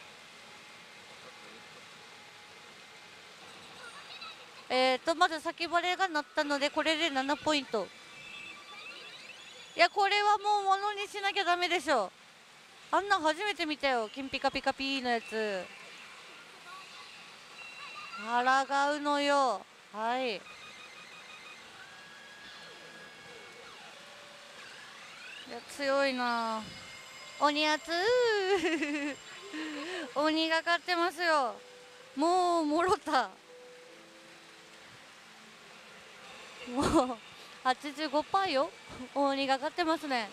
まず先バレが鳴ったのでこれで7ポイント。いやこれはもうものにしなきゃダメでしょ。あんなん初めて見たよ、金ピカピカピーのやつ。抗うのよ。はい、いや強いな。鬼圧鬼がかってますよ。もうもろた。もう 85% よ。鬼がかってますね。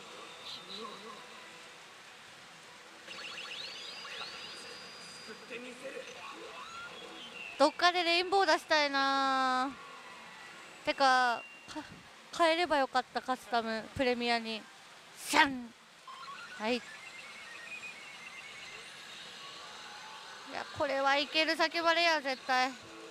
どっかでレインボー出したいな。てか変えればよかった、カスタムプレミアに。シャン。はい、いやこれはいける先バレや絶対。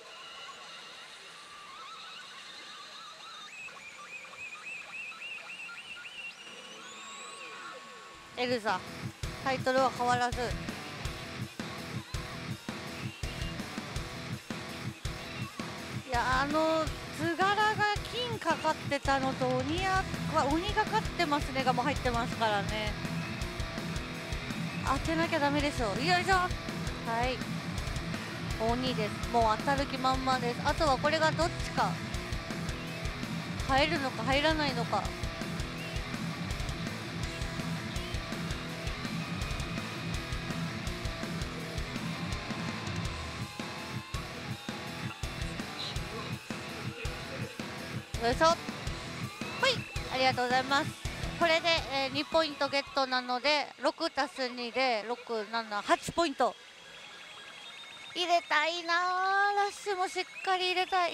エルザタイトルは変わらず。いや図柄が金かかってたのと鬼がかってますねがもう入ってますからね。当てなきゃダメでしょ。よいしょ。はい、鬼です。もう当たる気満々です。あとはこれがどっちか入るのか入らないのか。よいしょ。はい、ありがとうございます。これで、2ポイントゲットなので6足す2で678ポイント入れたいな。ラッシュもしっかり入れたい。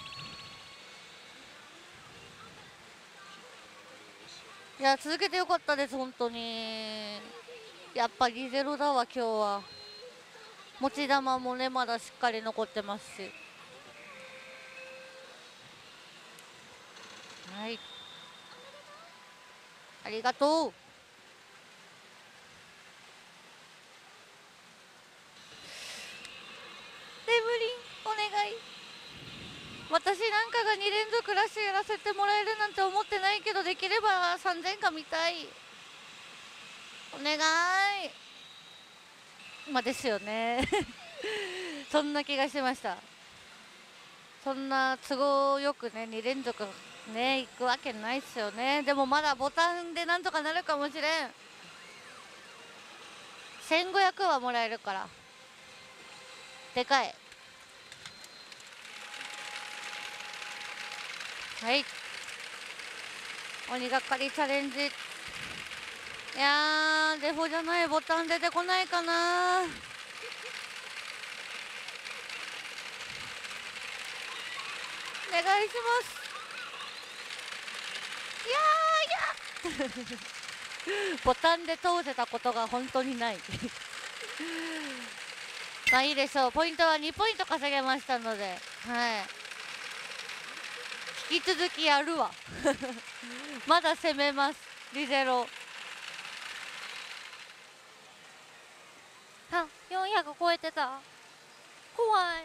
いや続けてよかったです本当に。やっぱり0だわ今日は。持ち球もねまだしっかり残ってますし。はい、ありがとう。レブリンお願い。私なんかが2連続ラッシュやらせてもらえるなんて思ってないけど、できれば3000が見たい。お願い。まあですよねそんな気がしました。そんな都合よくね2連続ねいくわけないっすよね。でもまだボタンでなんとかなるかもしれん。1500はもらえるからでかい。はい、鬼がかりチャレンジ。いやーデフォじゃないボタン出てこないかな。お願いします。いやボタンで通せたことが本当にないまあいいでしょう。ポイントは2ポイント稼げましたので、はい、引き続きやるわまだ攻めます。リゼロ。 あ、400超えてた。怖い。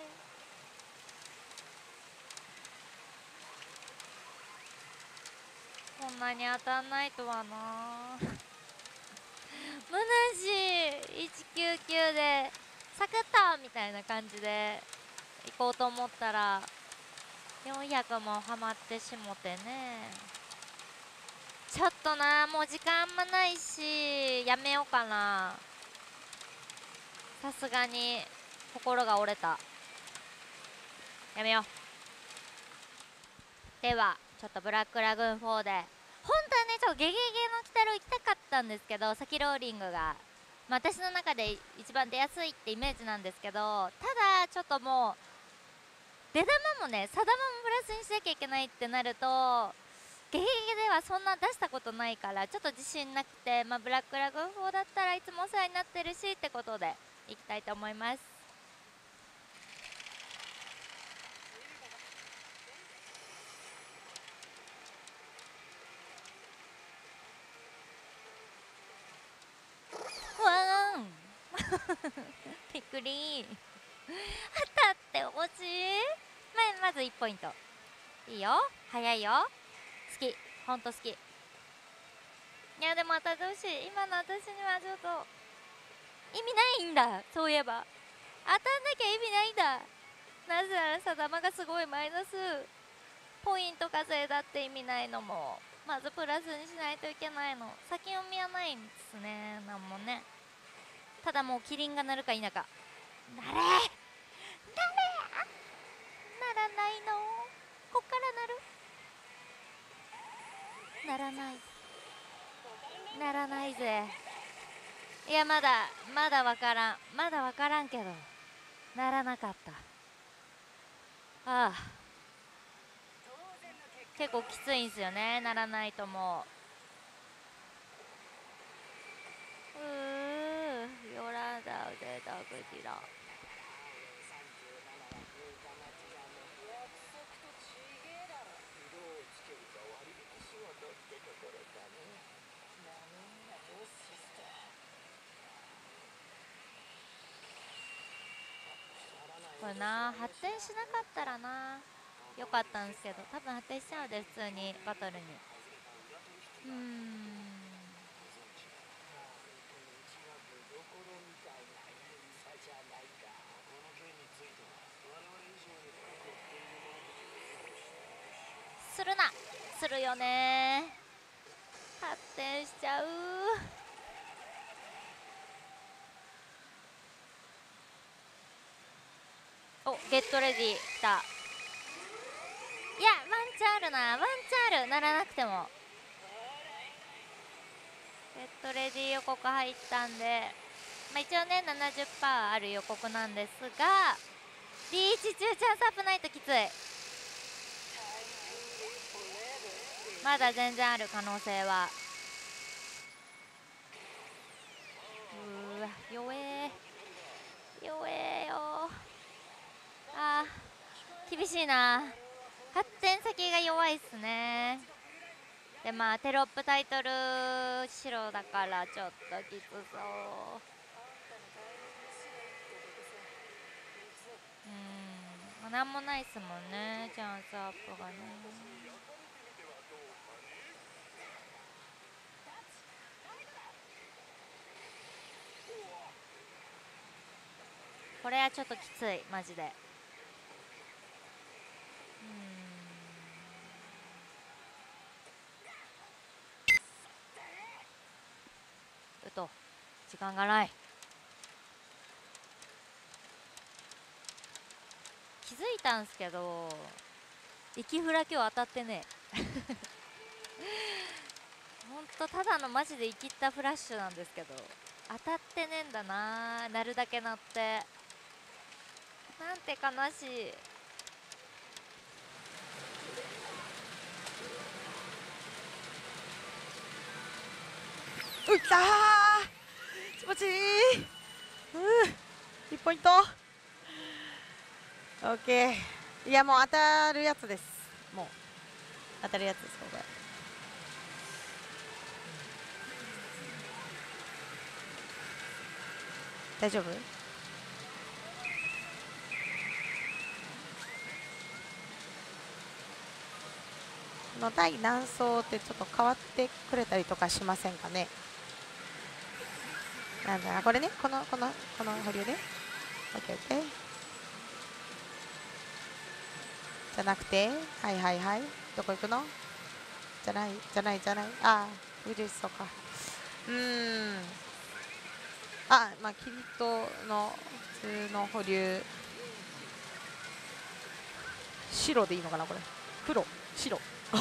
こんなに当たんないとはなむなしい。199でサクッとみたいな感じで行こうと思ったら400もハマってしもてね。ちょっとな、もう時間あんまないしやめようかな。さすがに心が折れた。やめよう。ではちょっとブラックラグーン4で本当はねちょっとゲゲゲの鬼太郎行きたかったんですけど、先ローリングが、まあ、私の中で一番出やすいってイメージなんですけど、ただちょっともう出玉もね定まもプラスにしなきゃいけないってなるとゲゲゲではそんな出したことないからちょっと自信なくて、まあ、ブラックラグーン4だったらいつもお世話になってるしってことでいきたいと思います。 びっくり。当たってほしい。まず1ポイント。いいよ、早いよ。好き、ほんと好き。いやでも当たってほしい。今の私にはちょっと意味ないんだ。そういえば当たんなきゃ意味ないんだ。なぜならさ、玉がすごいマイナスポイント稼いだって意味ないのもまずプラスにしないといけないの。先読みはないんですね、なんもね。ただもうキリンが鳴るか否か。なれならないの。こっからなる。ならない、ならないぜ。いやまだわからん、まだわからんけどならなかった。ああ、結構きついんすよね、ならないと。もヨラダウデダグジラ。これな、発展しなかったらなよかったんですけど、多分発展しちゃうで、普通にバトルに。するな、するよね、発展しちゃう。お、ゲットレディ来た。いやワンチャンあるな、ワンチャンある、ならなくても。ゲットレディ予告入ったんで、まあ、一応ね 70% ある予告なんですが、リーチ中チャンスアップないときつい。まだ全然ある可能性は。うわ弱え弱えよ。あー厳しいな、発展先が弱いっすね。でまあテロップタイトル白だからちょっときつそう。まあ、なんもないっすもんね、チャンスアップがね。これはちょっときついマジで。時間がない。気づいたんすけど生きフラ今日当たってねほんとただのマジで生きったフラッシュなんですけど当たってねえんだな。なるだけ鳴ってなんて悲しい。 うったー、気持ちいい。1ポイント。オッケー。いやもう当たるやつです。もう当たるやつです、これ。大丈夫？この第何層ってちょっと変わってくれたりとかしませんかね。なんだこれね、この保留ね。オッケーオッケー。じゃなくて、はいはいはい、どこ行くの？じゃない。ああ、60層か。まあキリトの普通の保留。白でいいのかなこれ。黒、白。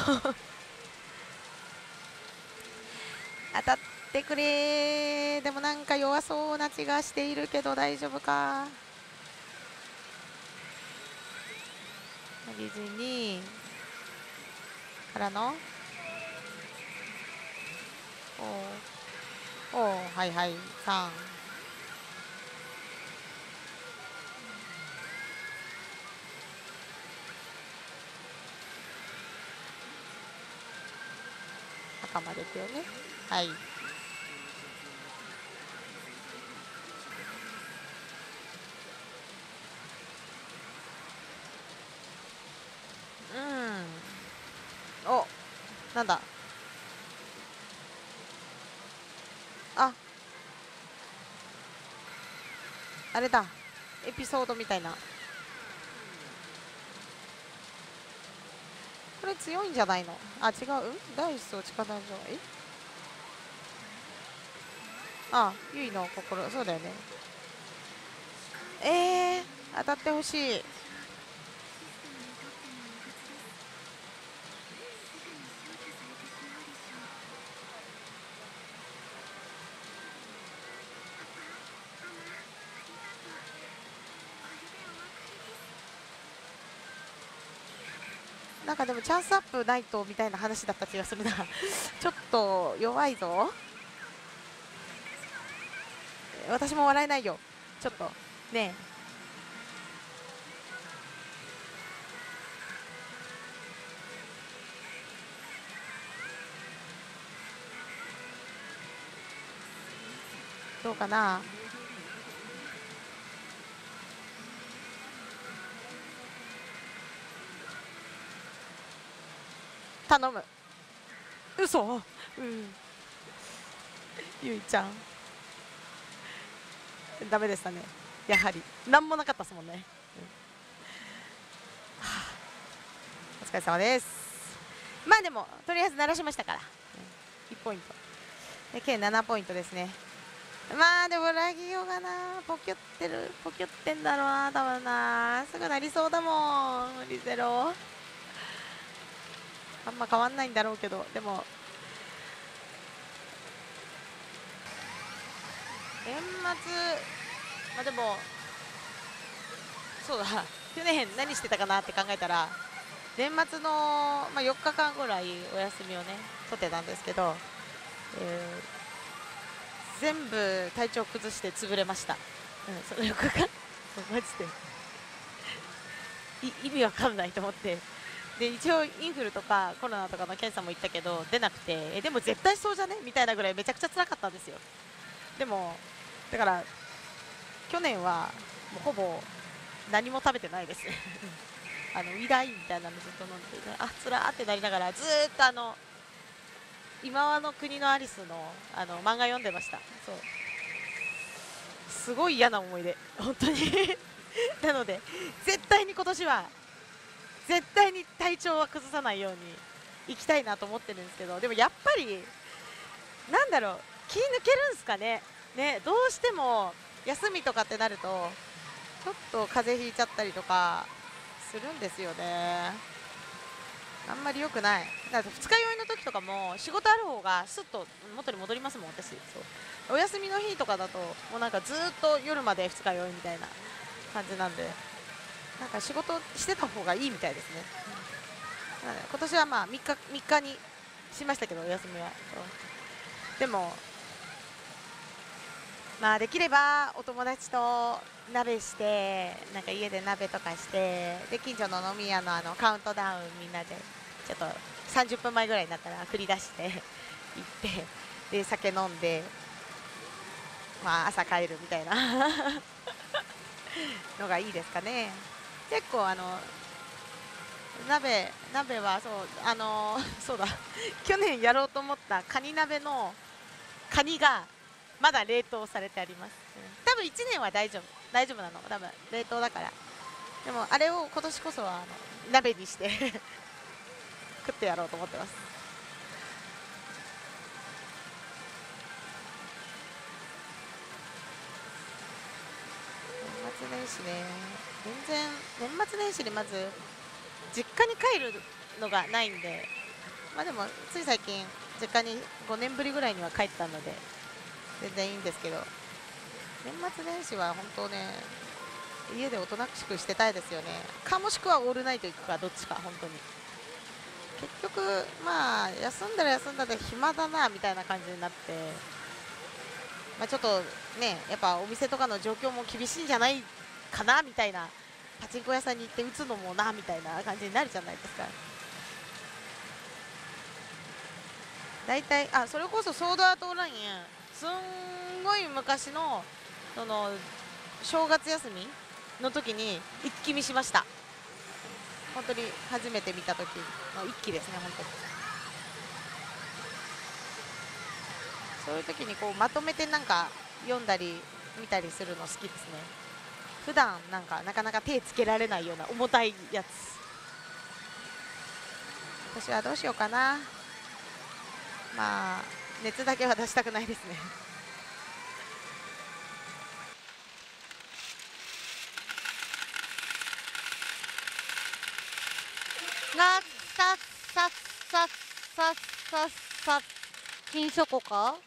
当たってくれ。でもなんか弱そうな気がしているけど大丈夫か。ディズニーからのおはいはい3。赤までいくよね。はい。 あれだ、エピソードみたいな。これ強いんじゃないの？あ、違う。ダイスを力上。ゆいの心、そうだよね。当たってほしい。なんかでもチャンスアップないとみたいな話だった気がするなちょっと弱いぞ。私も笑えないよ、ちょっとねえ。どうかな。頼む。嘘。ゆいちゃんダメでしたね。やはり何もなかったですもんね。お疲れ様です。まあでもとりあえず鳴らしましたから、1ポイントで計7ポイントですね。まあでもラギオがな、ポキュってんだろうな、多分な。すぐなりそうだもん、リゼロ。あんま変わんないんだろうけど、でも年末、まあでもそうだ、去年何してたかなって考えたら、年末の、4日間ぐらいお休みをね取ってたんですけど、全部体調崩して潰れました。その4日間マジで意味わかんないと思って、で一応インフルとかコロナとかの検査も行ったけど出なくて、でも絶対そうじゃねみたいなぐらいめちゃくちゃ辛かったんですよ。でもだから去年はもうほぼ何も食べてないですウィダーインみたいなのずっと飲んで、ね、つらーってなりながらずーっと今はの国のアリスの漫画読んでました。そうすごい嫌な思い出本当になので絶対に今年は絶対に体調は崩さないように行きたいなと思ってるんですけど、でもやっぱりなんだろう、気抜けるんすかね。どうしても休みとかってなるとちょっと風邪ひいちゃったりとかするんですよね。あんまり良くない。だから二日酔いの時とかも仕事ある方がスッと元に戻りますもん私。そうお休みの日とかだともうなんかずっと夜まで二日酔いみたいな感じなんで、なんか仕事してた方がいいみたいですね。今年はまあ3日にしましたけどお休みは。でもまあできればお友達と鍋して、なんか家で鍋とかして、で近所の飲み屋のカウントダウンみんなでちょっと30分前ぐらいになったら繰り出して行ってで酒飲んで、まあ朝帰るみたいなのがいいですかね。結構鍋はそうだ去年やろうと思ったカニ鍋のカニがまだ冷凍されてあります。多分1年は大丈夫なの、多分冷凍だから。でもあれを今年こそは鍋にして食ってやろうと思ってます。年末年始ね、全然年末年始にまず実家に帰るのがないんで、まあでもつい最近実家に5年ぶりぐらいには帰ったので全然いいんですけど、年末年始は本当ね家でおとなしくしてたいですよね。かもしくはオールナイト行くかどっちか。本当に結局まあ休んだらで暇だなみたいな感じになって、まあ、ちょっとねやっぱお店とかの状況も厳しいんじゃないかなみたいな、パチンコ屋さんに行って打つのもなみたいな感じになるじゃないですか。だいたいそれこそソードアートオンラインすんごい昔のその正月休みの時に一気見しました。本当に初めて見た時の一気ですね。本当にそういう時にこうまとめてなんか読んだり見たりするの好きですね。普段なんかなかなか手つけられないような重たいやつ。私はどうしようかな。まあ熱だけは出したくないですね。 なっさっさっさっさっさっさっ金書庫か。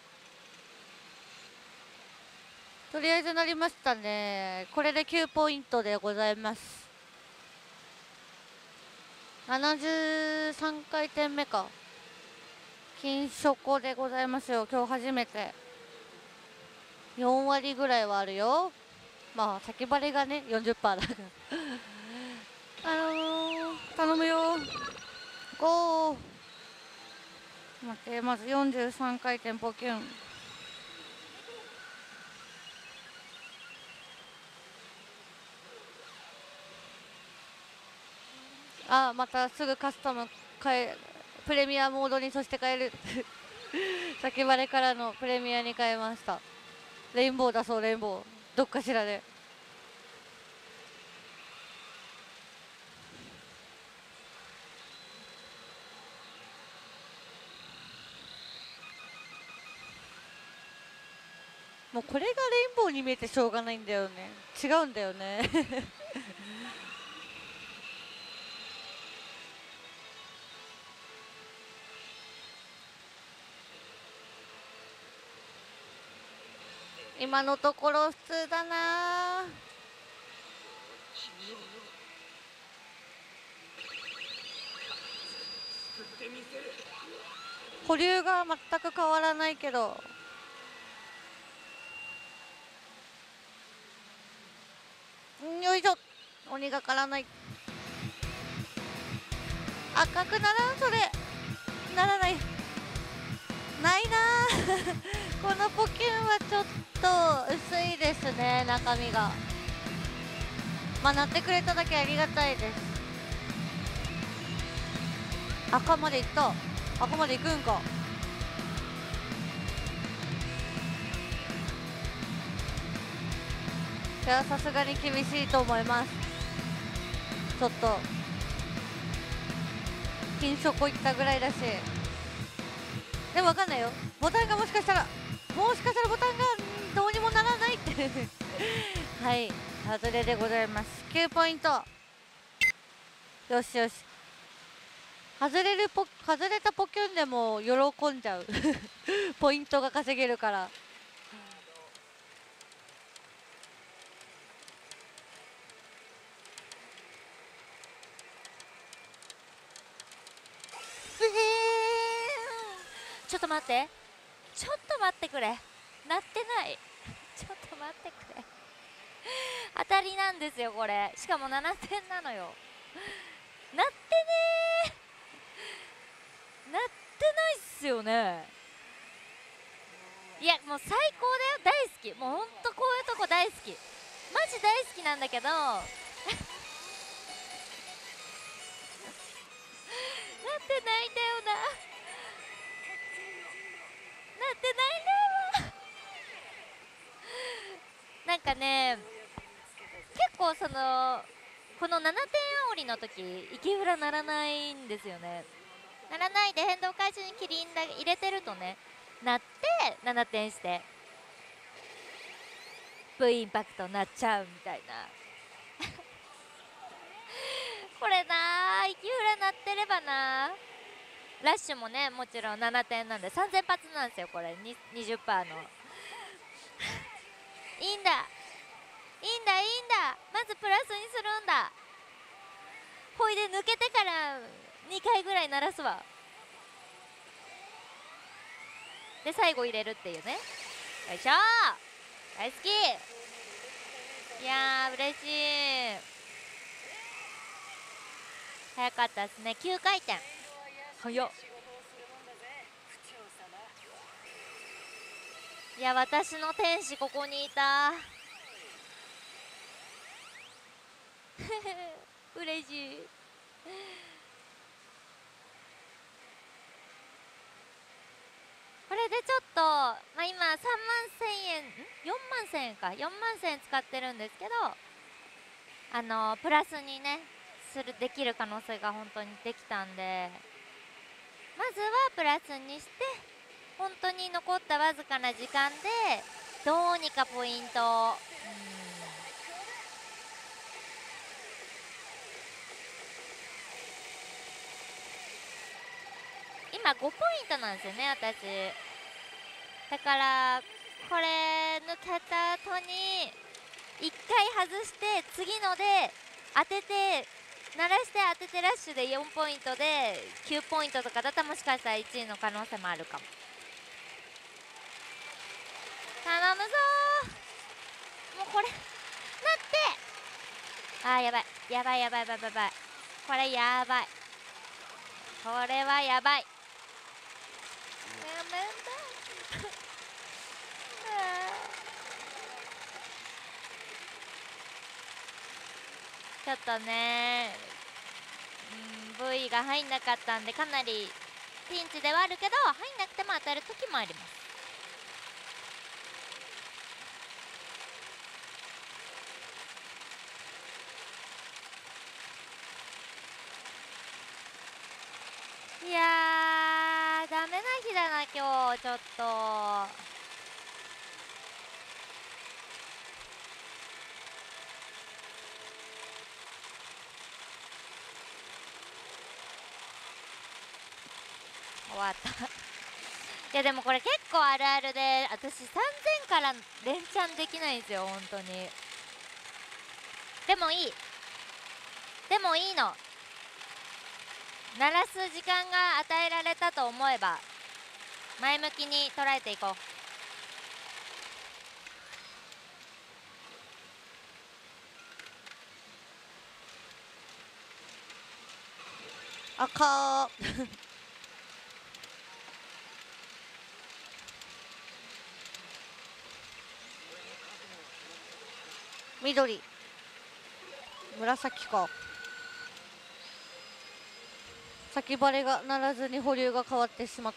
とりあえずなりましたね。これで9ポイントでございます。73回転目か。金書庫でございますよ。今日初めて4割ぐらいはあるよ。まあ先張りがね 40% だから頼むよ。ゴー。待って、まず43回転ポキュン。あ、またすぐカスタムプレミアモードにそして変える先バレからのプレミアに変えました。レインボーだそう、レインボーどっかしらで。もうこれがレインボーに見えてしょうがないんだよね。違うんだよね今のところ普通だな。保留が全く変わらないけど、よいしょ。鬼がからない。赤くならん。それならない。ないなこのポキュンはちょっと薄いですね、中身が。まあなってくれただけありがたいです。赤までいった。赤までいくんか。いや、さすがに厳しいと思います。ちょっと金書庫いったぐらいだし。でも分かんないよ。ボタンがもしかしたらボタンがどうにもならないってはい、外れでございます。9ポイント。よしよし。外れたポキュンでも喜んじゃうポイントが稼げるから。 ちょっと待って、ちょっと待ってくれ。なってない。ちょっと待ってくれ。当たりなんですよこれ。しかも7点なのよ。なってねー。なってないっすよね。いやもう最高だよ。大好き。もうほんとこういうとこ大好き。マジ大好きなんだけどなってないんだよな。なってないんだよなんかね、結構この7点煽りの時息フラならないんですよね。ならないで変動回収にキリンだ入れてるとね、なって7点して V インパクトになっちゃうみたいなこれなー、息フラなってればなー。ラッシュもねもちろん7点なんで3000発なんですよこれ。20%のいいんだいいんだいいんだ。まずプラスにするんだ。ほいで抜けてから2回ぐらい鳴らすわ。で最後入れるっていうね。よいしょー、大好き。いやー嬉しい。早かったですね。9回転早っ。いや私の天使ここにいた嬉しい。これでちょっとあ、今3万1000円4万1000円か4万1000円使ってるんですけど、プラスにねできる可能性が本当にできたんで、まずはプラスにして本当に残ったわずかな時間でどうにかポイントを、今5ポイントなんですよね私。だからこれ抜けた後に1回外して次ので当てて鳴らして当ててラッシュで4ポイントで9ポイントとかだったらもしかしたら1位の可能性もあるかも。頼むぞー、もうこれなって、あーやばいやばいやばいやばいやばい、これやばい、これはやばい、やめんだちょっとね、V が入んなかったんでかなりピンチではあるけど、入んなくても当たる時もあります。いやーダメな日だな今日ちょっと。終わったいやでもこれ結構あるあるで、私3000から連チャンできないんですよ本当に。でもいいの、鳴らす時間が与えられたと思えば前向きに捉えていこう。 赤緑紫か。先バレがならずに保留が変わってしまった。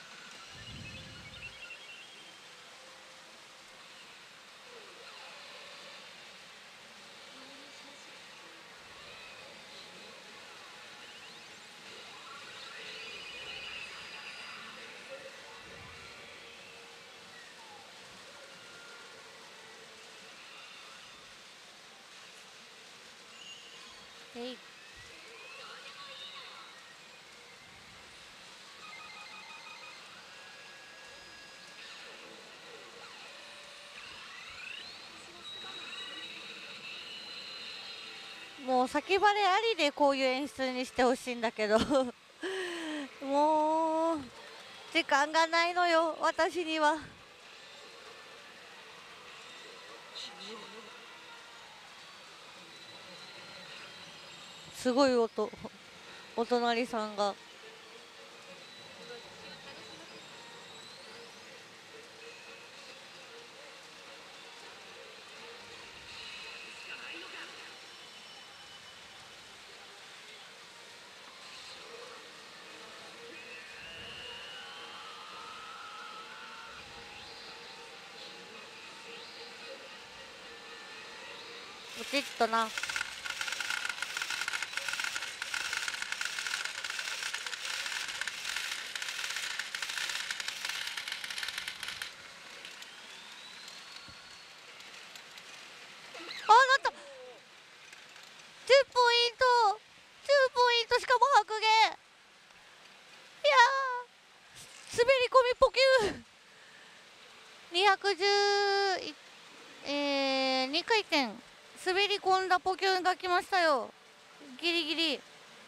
もう先バレありでこういう演出にしてほしいんだけどもう時間がないのよ私には。すごい音、お隣さんが。ポチッとな。しかも白芸。いやー滑り込みポキュー2回転滑り込んだポキュンが来ましたよ。ギリギリ。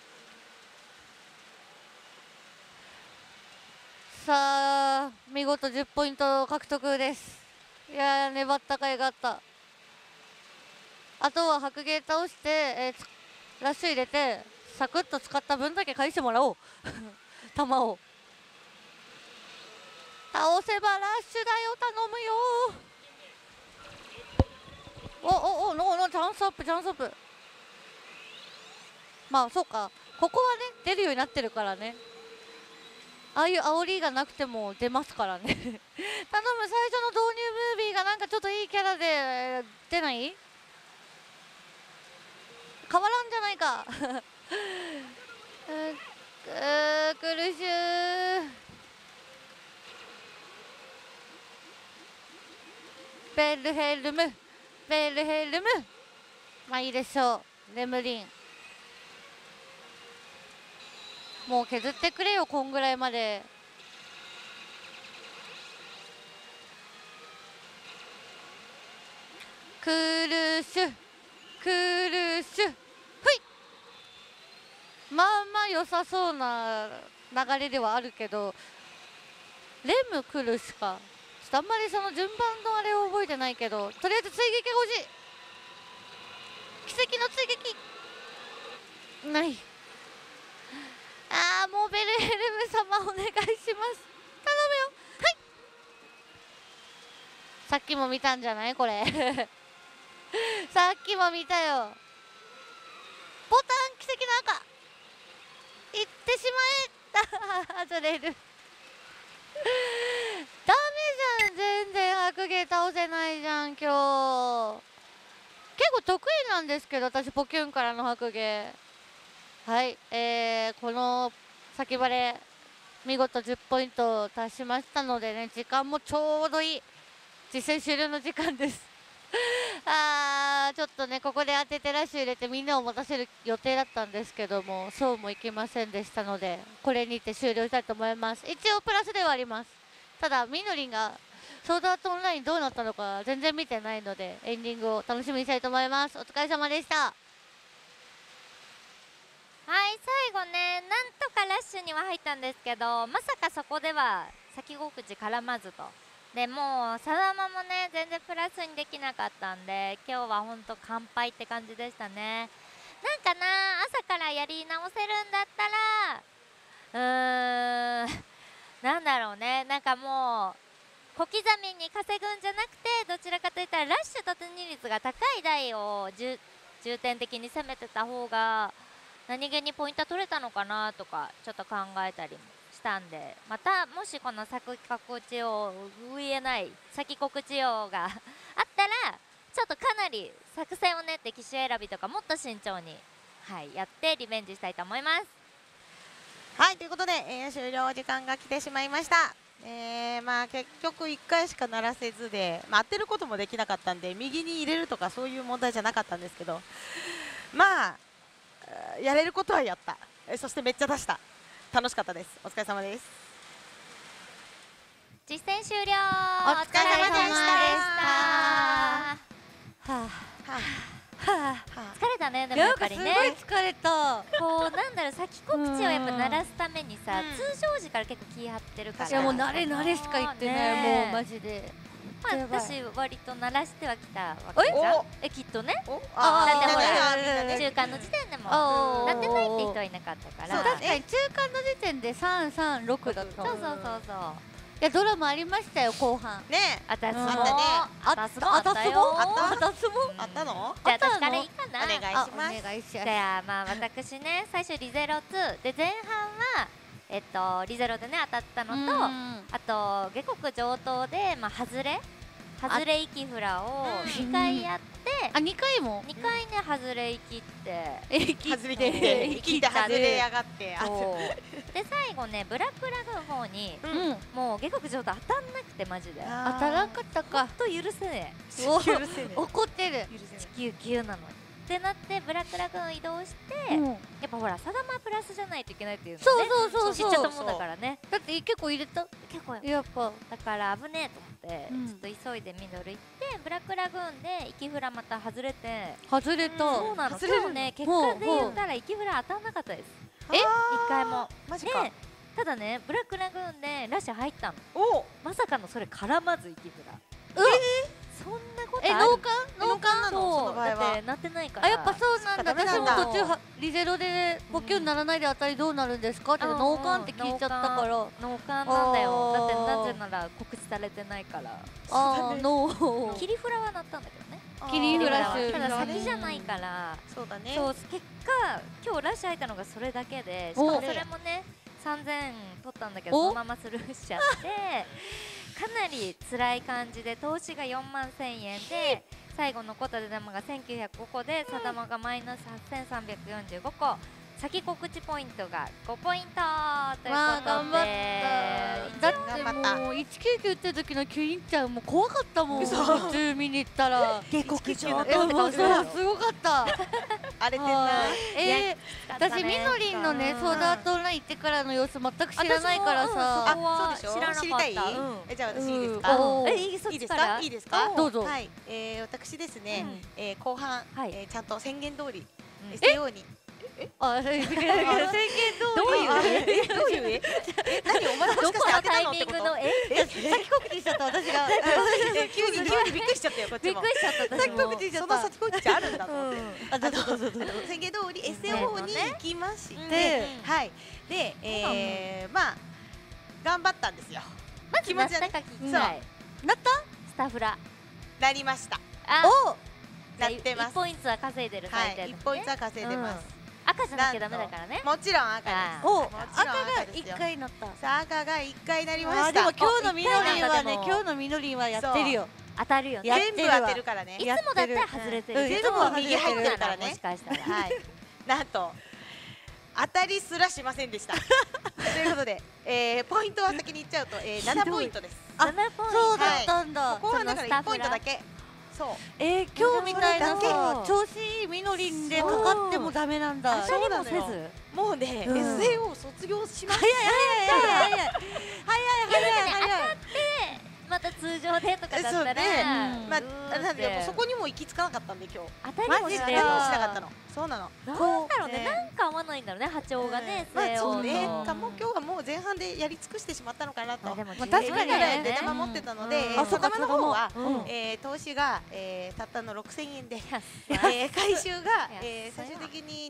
さあ見事10ポイント獲得です。いやー粘った甲斐があった。あとは白芸倒して、ラッシュ入れてサクッと使った分だけ返してもらおう弾を倒せばラッシュだよ、頼むよ。チャンスアップチャンスアップ。まあそうか、ここはね出るようになってるからね。 ああいう煽りがなくても出ますからね頼む、最初の導入ムービーがなんかちょっといいキャラで出ない？変わらんじゃないか苦しゅー。ベルヘルム、ベルヘルム、まあいいでしょう。レムリン、もう削ってくれよ、こんぐらいまで。クルシュ、クルシュ、ふい。まあまあ良さそうな流れではあるけど、レム来るしかちょっとあんまりその順番のあれを覚えてないけど、とりあえず追撃が欲しい。奇跡の追撃ない。ああ、もうベルヘルム様お願いします、頼むよ。はい、さっきも見たんじゃないこれさっきも見たよ。ボタン奇跡の赤いってしまえ外れるダメじゃん、全然白芸倒せないじゃん今日。結構得意なんですけど私、ポキュンからの白芸。はい、この先バレ見事10ポイントを達しましたのでね、時間もちょうどいい実戦終了の時間ですちょっとね、ここで当ててラッシュ入れてみんなを待たせる予定だったんですけども、そうもいきませんでしたので、これにて終了したいと思います。一応プラスではあります。ただみのりんがソードアートオンラインどうなったのか全然見てないので、エンディングを楽しみにしたいと思います。お疲れ様でした。 はい、最後ね、なんとかラッシュには入ったんですけど、まさかそこでは先告知絡まずと。でもうサダマもね全然プラスにできなかったんで、今日はほんと完敗って感じでしたね。なんかな、朝からやり直せるんだったらなんだろうね、なんかもう小刻みに稼ぐんじゃなくて、どちらかといったらラッシュ突入率が高い台を重点的に攻めてた方が何気にポイント取れたのかなとかちょっと考えたりもしたんで、またもしこの先告知用先告知用があったらちょっとかなり作戦を練って機種選びとかもっと慎重に、はい、やってリベンジしたいと思います。 はい、ということで、終了時間が来てしまいました。まあ結局1回しか鳴らせずで、当てることもできなかったんで右に入れるとかそういう問題じゃなかったんですけど、まあやれることはやった。そしてめっちゃ出した。楽しかったです。お疲れ様です。 実践終了。 お疲れ様でした。 疲れたね。でもやっぱりね、 すごい疲れた。 こうなんだろう、先告知をやっぱ鳴らすためにさ、通常時から結構気張ってるから。 いやもう慣れしか言ってない、もうマジで。 私割と鳴らしてはきたわけじゃん。きっとね。だってほら中間の時点でもなってないって人はいなかったから。 確かに中間の時点で336だった。 そう。 いやドラマありましたよ後半。 ね、 あったね。 あったの？ じゃあ私からいいかな。 お願いします。 じゃあまあ私ね、最初リゼロ2で前半はリゼロでね当たったのと、あと下克上等で外れイキフラを2回やって、 2回も 2回ね外れイキって外れやがって、 で最後ねブラックラグーン方にもう下克上と当たんなくて、マジで当たらんかったか。 ほんと許せねえ、 怒ってる。 地球9なのってなってブラックラグーン移動して、やっぱほらサダマプラスじゃないといけないっていうのね、知っちゃったもんだからね。 だって結構入れた。 結構やっぱだから危ねえと思って、ちょっと急いでミドル行ってブラックラグーンでイキフラまた外れて。 外れた。 そうなの。今日ね結果で言ったらイキフラ当たんなかったです。1回も。 マジか。 ただねブラックラグーンでラッシュ入ったの。まさかのそれ絡まずイキフラ。そんなことある？ 農家なの？その場合はだってなってないから。 やっぱそうなんだ。私も途中リゼロでポキュンならないで当たりどうなるんですかって農家って聞いちゃったから。 農家なんだよ。だってなぜなら告知されてないから。切りフラはなったんだけどね。 切りフラッシュ。 ただ先じゃないから。 そうだね。 そう結果今日ラッシュ入ったのがそれだけで、しかもそれもね 3000取ったんだけどそのままスルーしちゃってかなり辛い感じで投資が4万1000円で最後残った出玉が1905個で定まがマイナス8345個先告知ポイントが5ポイントということでだってもう199打ってる時のキュインちゃんも怖かったもん普通見に行ったら下克上すごかった荒れてんな私みのりんのねソードアートオンライン行ってからの様子全く知らないからさそうでしょ知らなかったじゃあ私いいですかいいですかいいですかどうぞはい私ですね後半ちゃんと宣言通り SAO に宣言通りどういう何お前もしかして当てたのってこと先告知しちゃった私が急にびっくりしちゃったよこっちもびっくりしちゃった先告知しちゃったその先告知あるんだと思って宣言通り SAO に行きましてはいでまあ頑張ったんですよまずなったか聞きたいなったスタフラなりましたなってます 1ポイントは稼いでる 1ポイントは稼いでます赤じゃなきゃダメだからねもちろん赤です赤が1回なったさあ赤が1回なりましたでも今日のみのりんはね今日のみのりんはやってるよ当たるよね全部当てるからねいつもだったら外れてる全部右入ってるからねもしかしたらなんと当たりすらしませんでしたということでポイントは先に言っちゃうと7ポイントです 7ポイントそうだったんだ後半だから1ポイントだけそう今日みたいなさ調子いいみのりんでかかってもダメなんだそうなのよもうね SAO 卒業します早いまた通常でとかだったらまあなんでそこにも行き着かなかったんで今日当たりもしなかったのそうなのなんだろうねなんか合わないんだろうね波長がねそうねもう今日はもう前半でやり尽くしてしまったのかなと確かにね出玉持ってたので定まの方は投資がたったの6000円で回収が最終的に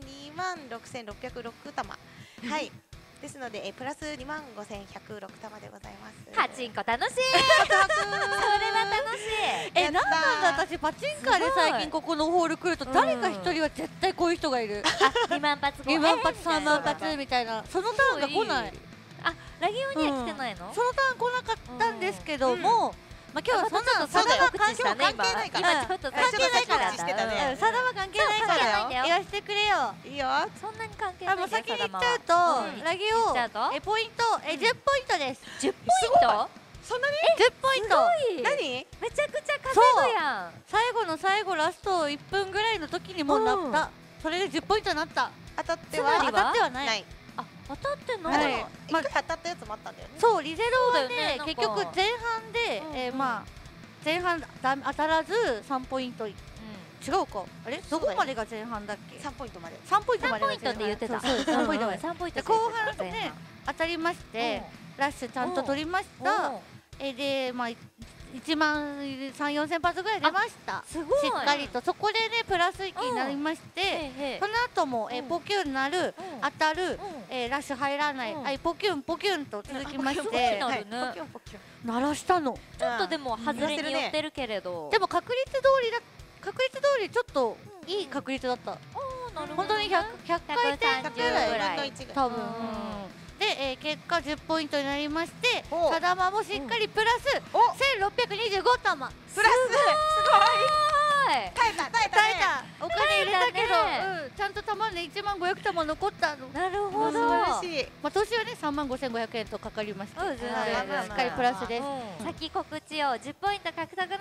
26606玉はいですのでプラス25106玉でございます。 パチンコ楽しい。それは楽しい。 なんだ私パチンカーで最近ここのホール来ると誰か一人は絶対こういう人がいる。 2万発 2万発3万発みたいなそのターンが来ない。 あラギオには来てないの？ そのターン来なかったんですけども。まあ今日はそんなの定ま関係ないから今ちょっと関係ないから定ま関係ないから言わせてくれよいいよそんなに関係ないもう先に言っちゃうとラギオポイント10ポイントです 10ポイントそんなに 10ポイント何めちゃくちゃ稼ぐやん最後の最後ラスト1分ぐらいの時にもうなったそれで10ポイントになった当たってはない当たってない 1回当たったやつもあったんだよねそうリゼロはね結局前半でまあ前半当たらず3ポイント違うかあれどこまでが前半だっけ 3ポイントまで 3ポイントって言ってた 3ポイントまで 3ポイント後半ね当たりましてラッシュちゃんと取りましたでまあ1万3、4千発ぐらい出ましたしっかりとそこでねプラス域になりましてその後もポキュンなる当たるラッシュ入らないポキュンポキュンと続きまして鳴らしたのちょっとでも外れに寄ってるけれどでも確率通りちょっといい確率だった本当に100回転ぐらい多分で結果10ポイントになりまして定まもしっかりプラス1625玉プラスすごい耐えたお金入れたけどちゃんと玉ね1万500玉残ったのなるほど素晴らしいまあ投資はね3万5500円とかかりましたしっかりプラスです先告知を10ポイント獲得のラギオ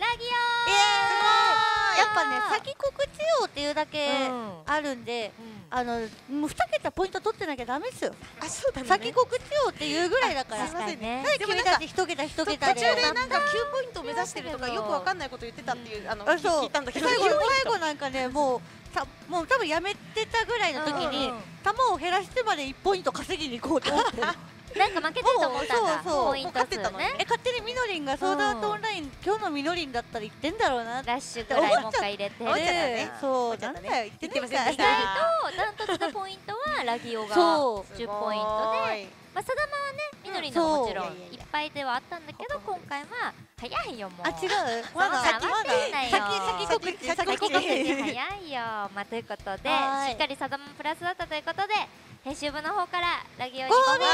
やっぱね先告知をっていうだけあるんでもう2桁ポイント取ってなきゃダメですよそうだね先告知をっていうぐらいだからすいませんねでもなんか1桁で途中でなんか9ポイントを目指してるとかよくわかんないこと言ってたっていう聞いたんだけど最後なんかねもう多分やめてたぐらいの時に球を減らしてまで1ポイント稼ぎに行こうと思ってなんか負けてると思ったんだポイント数ね勝手にみのりんがソードアートオンライン今日のみのりんだったら言ってんだろうなラッシュぐらいもう一回入れてそうなんだよ言ってませんでした意外とダントツのポイントはラギオが10ポイントでまあ定まはねみのりんのももちろんいっぱいではあったんだけど今回は早いよもう違うまだ先告知早いよまあということでしっかり定まプラスだったということで編集部の方からラギオにご褒美が贈呈です。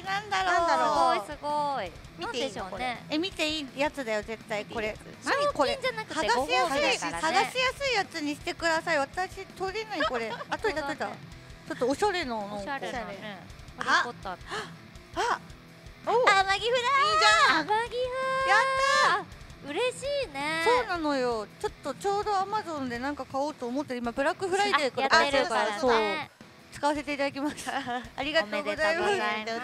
なんだろう。 すごい。なんでしょうね。 見ていいやつだよ絶対これ。 何これ？剥がしやすいやつにしてください。私取れないこれ。あといた。ちょっとおしゃれなの。 おしゃれなね。 あ、 天城フラ。 いいじゃん。 天城。 やった。 嬉しいね。 そうなのよ。ちょうどアマゾンでなんか買おうと思って今ブラックフライデーからやってるからそう使わせていただきます。ありがとうございます。よか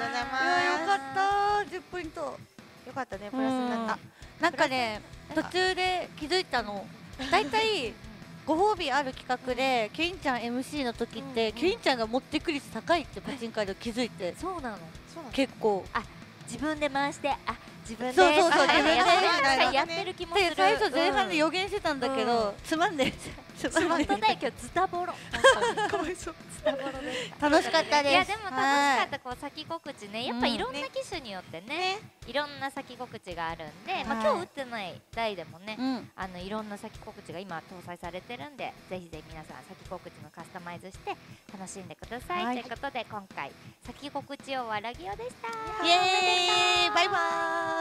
った10ポイント。 よかったねプラスになった。 なんかね途中で気づいたの。だいたいご褒美ある企画でケインちゃん MC の時ってケインちゃんが持ってく率高いってパチンカーで気づいて。 そうなの。 結構自分で回して自分でそうやってる気もする。 最初前半で予言してたんだけどつまんね本当だよ今日ズタボロ。 かわいそう。 ズタボロでした。 楽しかったです。 いやでも楽しかったこう先告知ね。やっぱいろんな機種によってねいろんな先告知があるんで、まあ今日打ってない台でもねいろんな先告知が今搭載されてるんでぜひぜひ皆さん先告知のカスタマイズして楽しんでくださいということで今回先告知をわらぎおでした。 イエーイバイバーイ。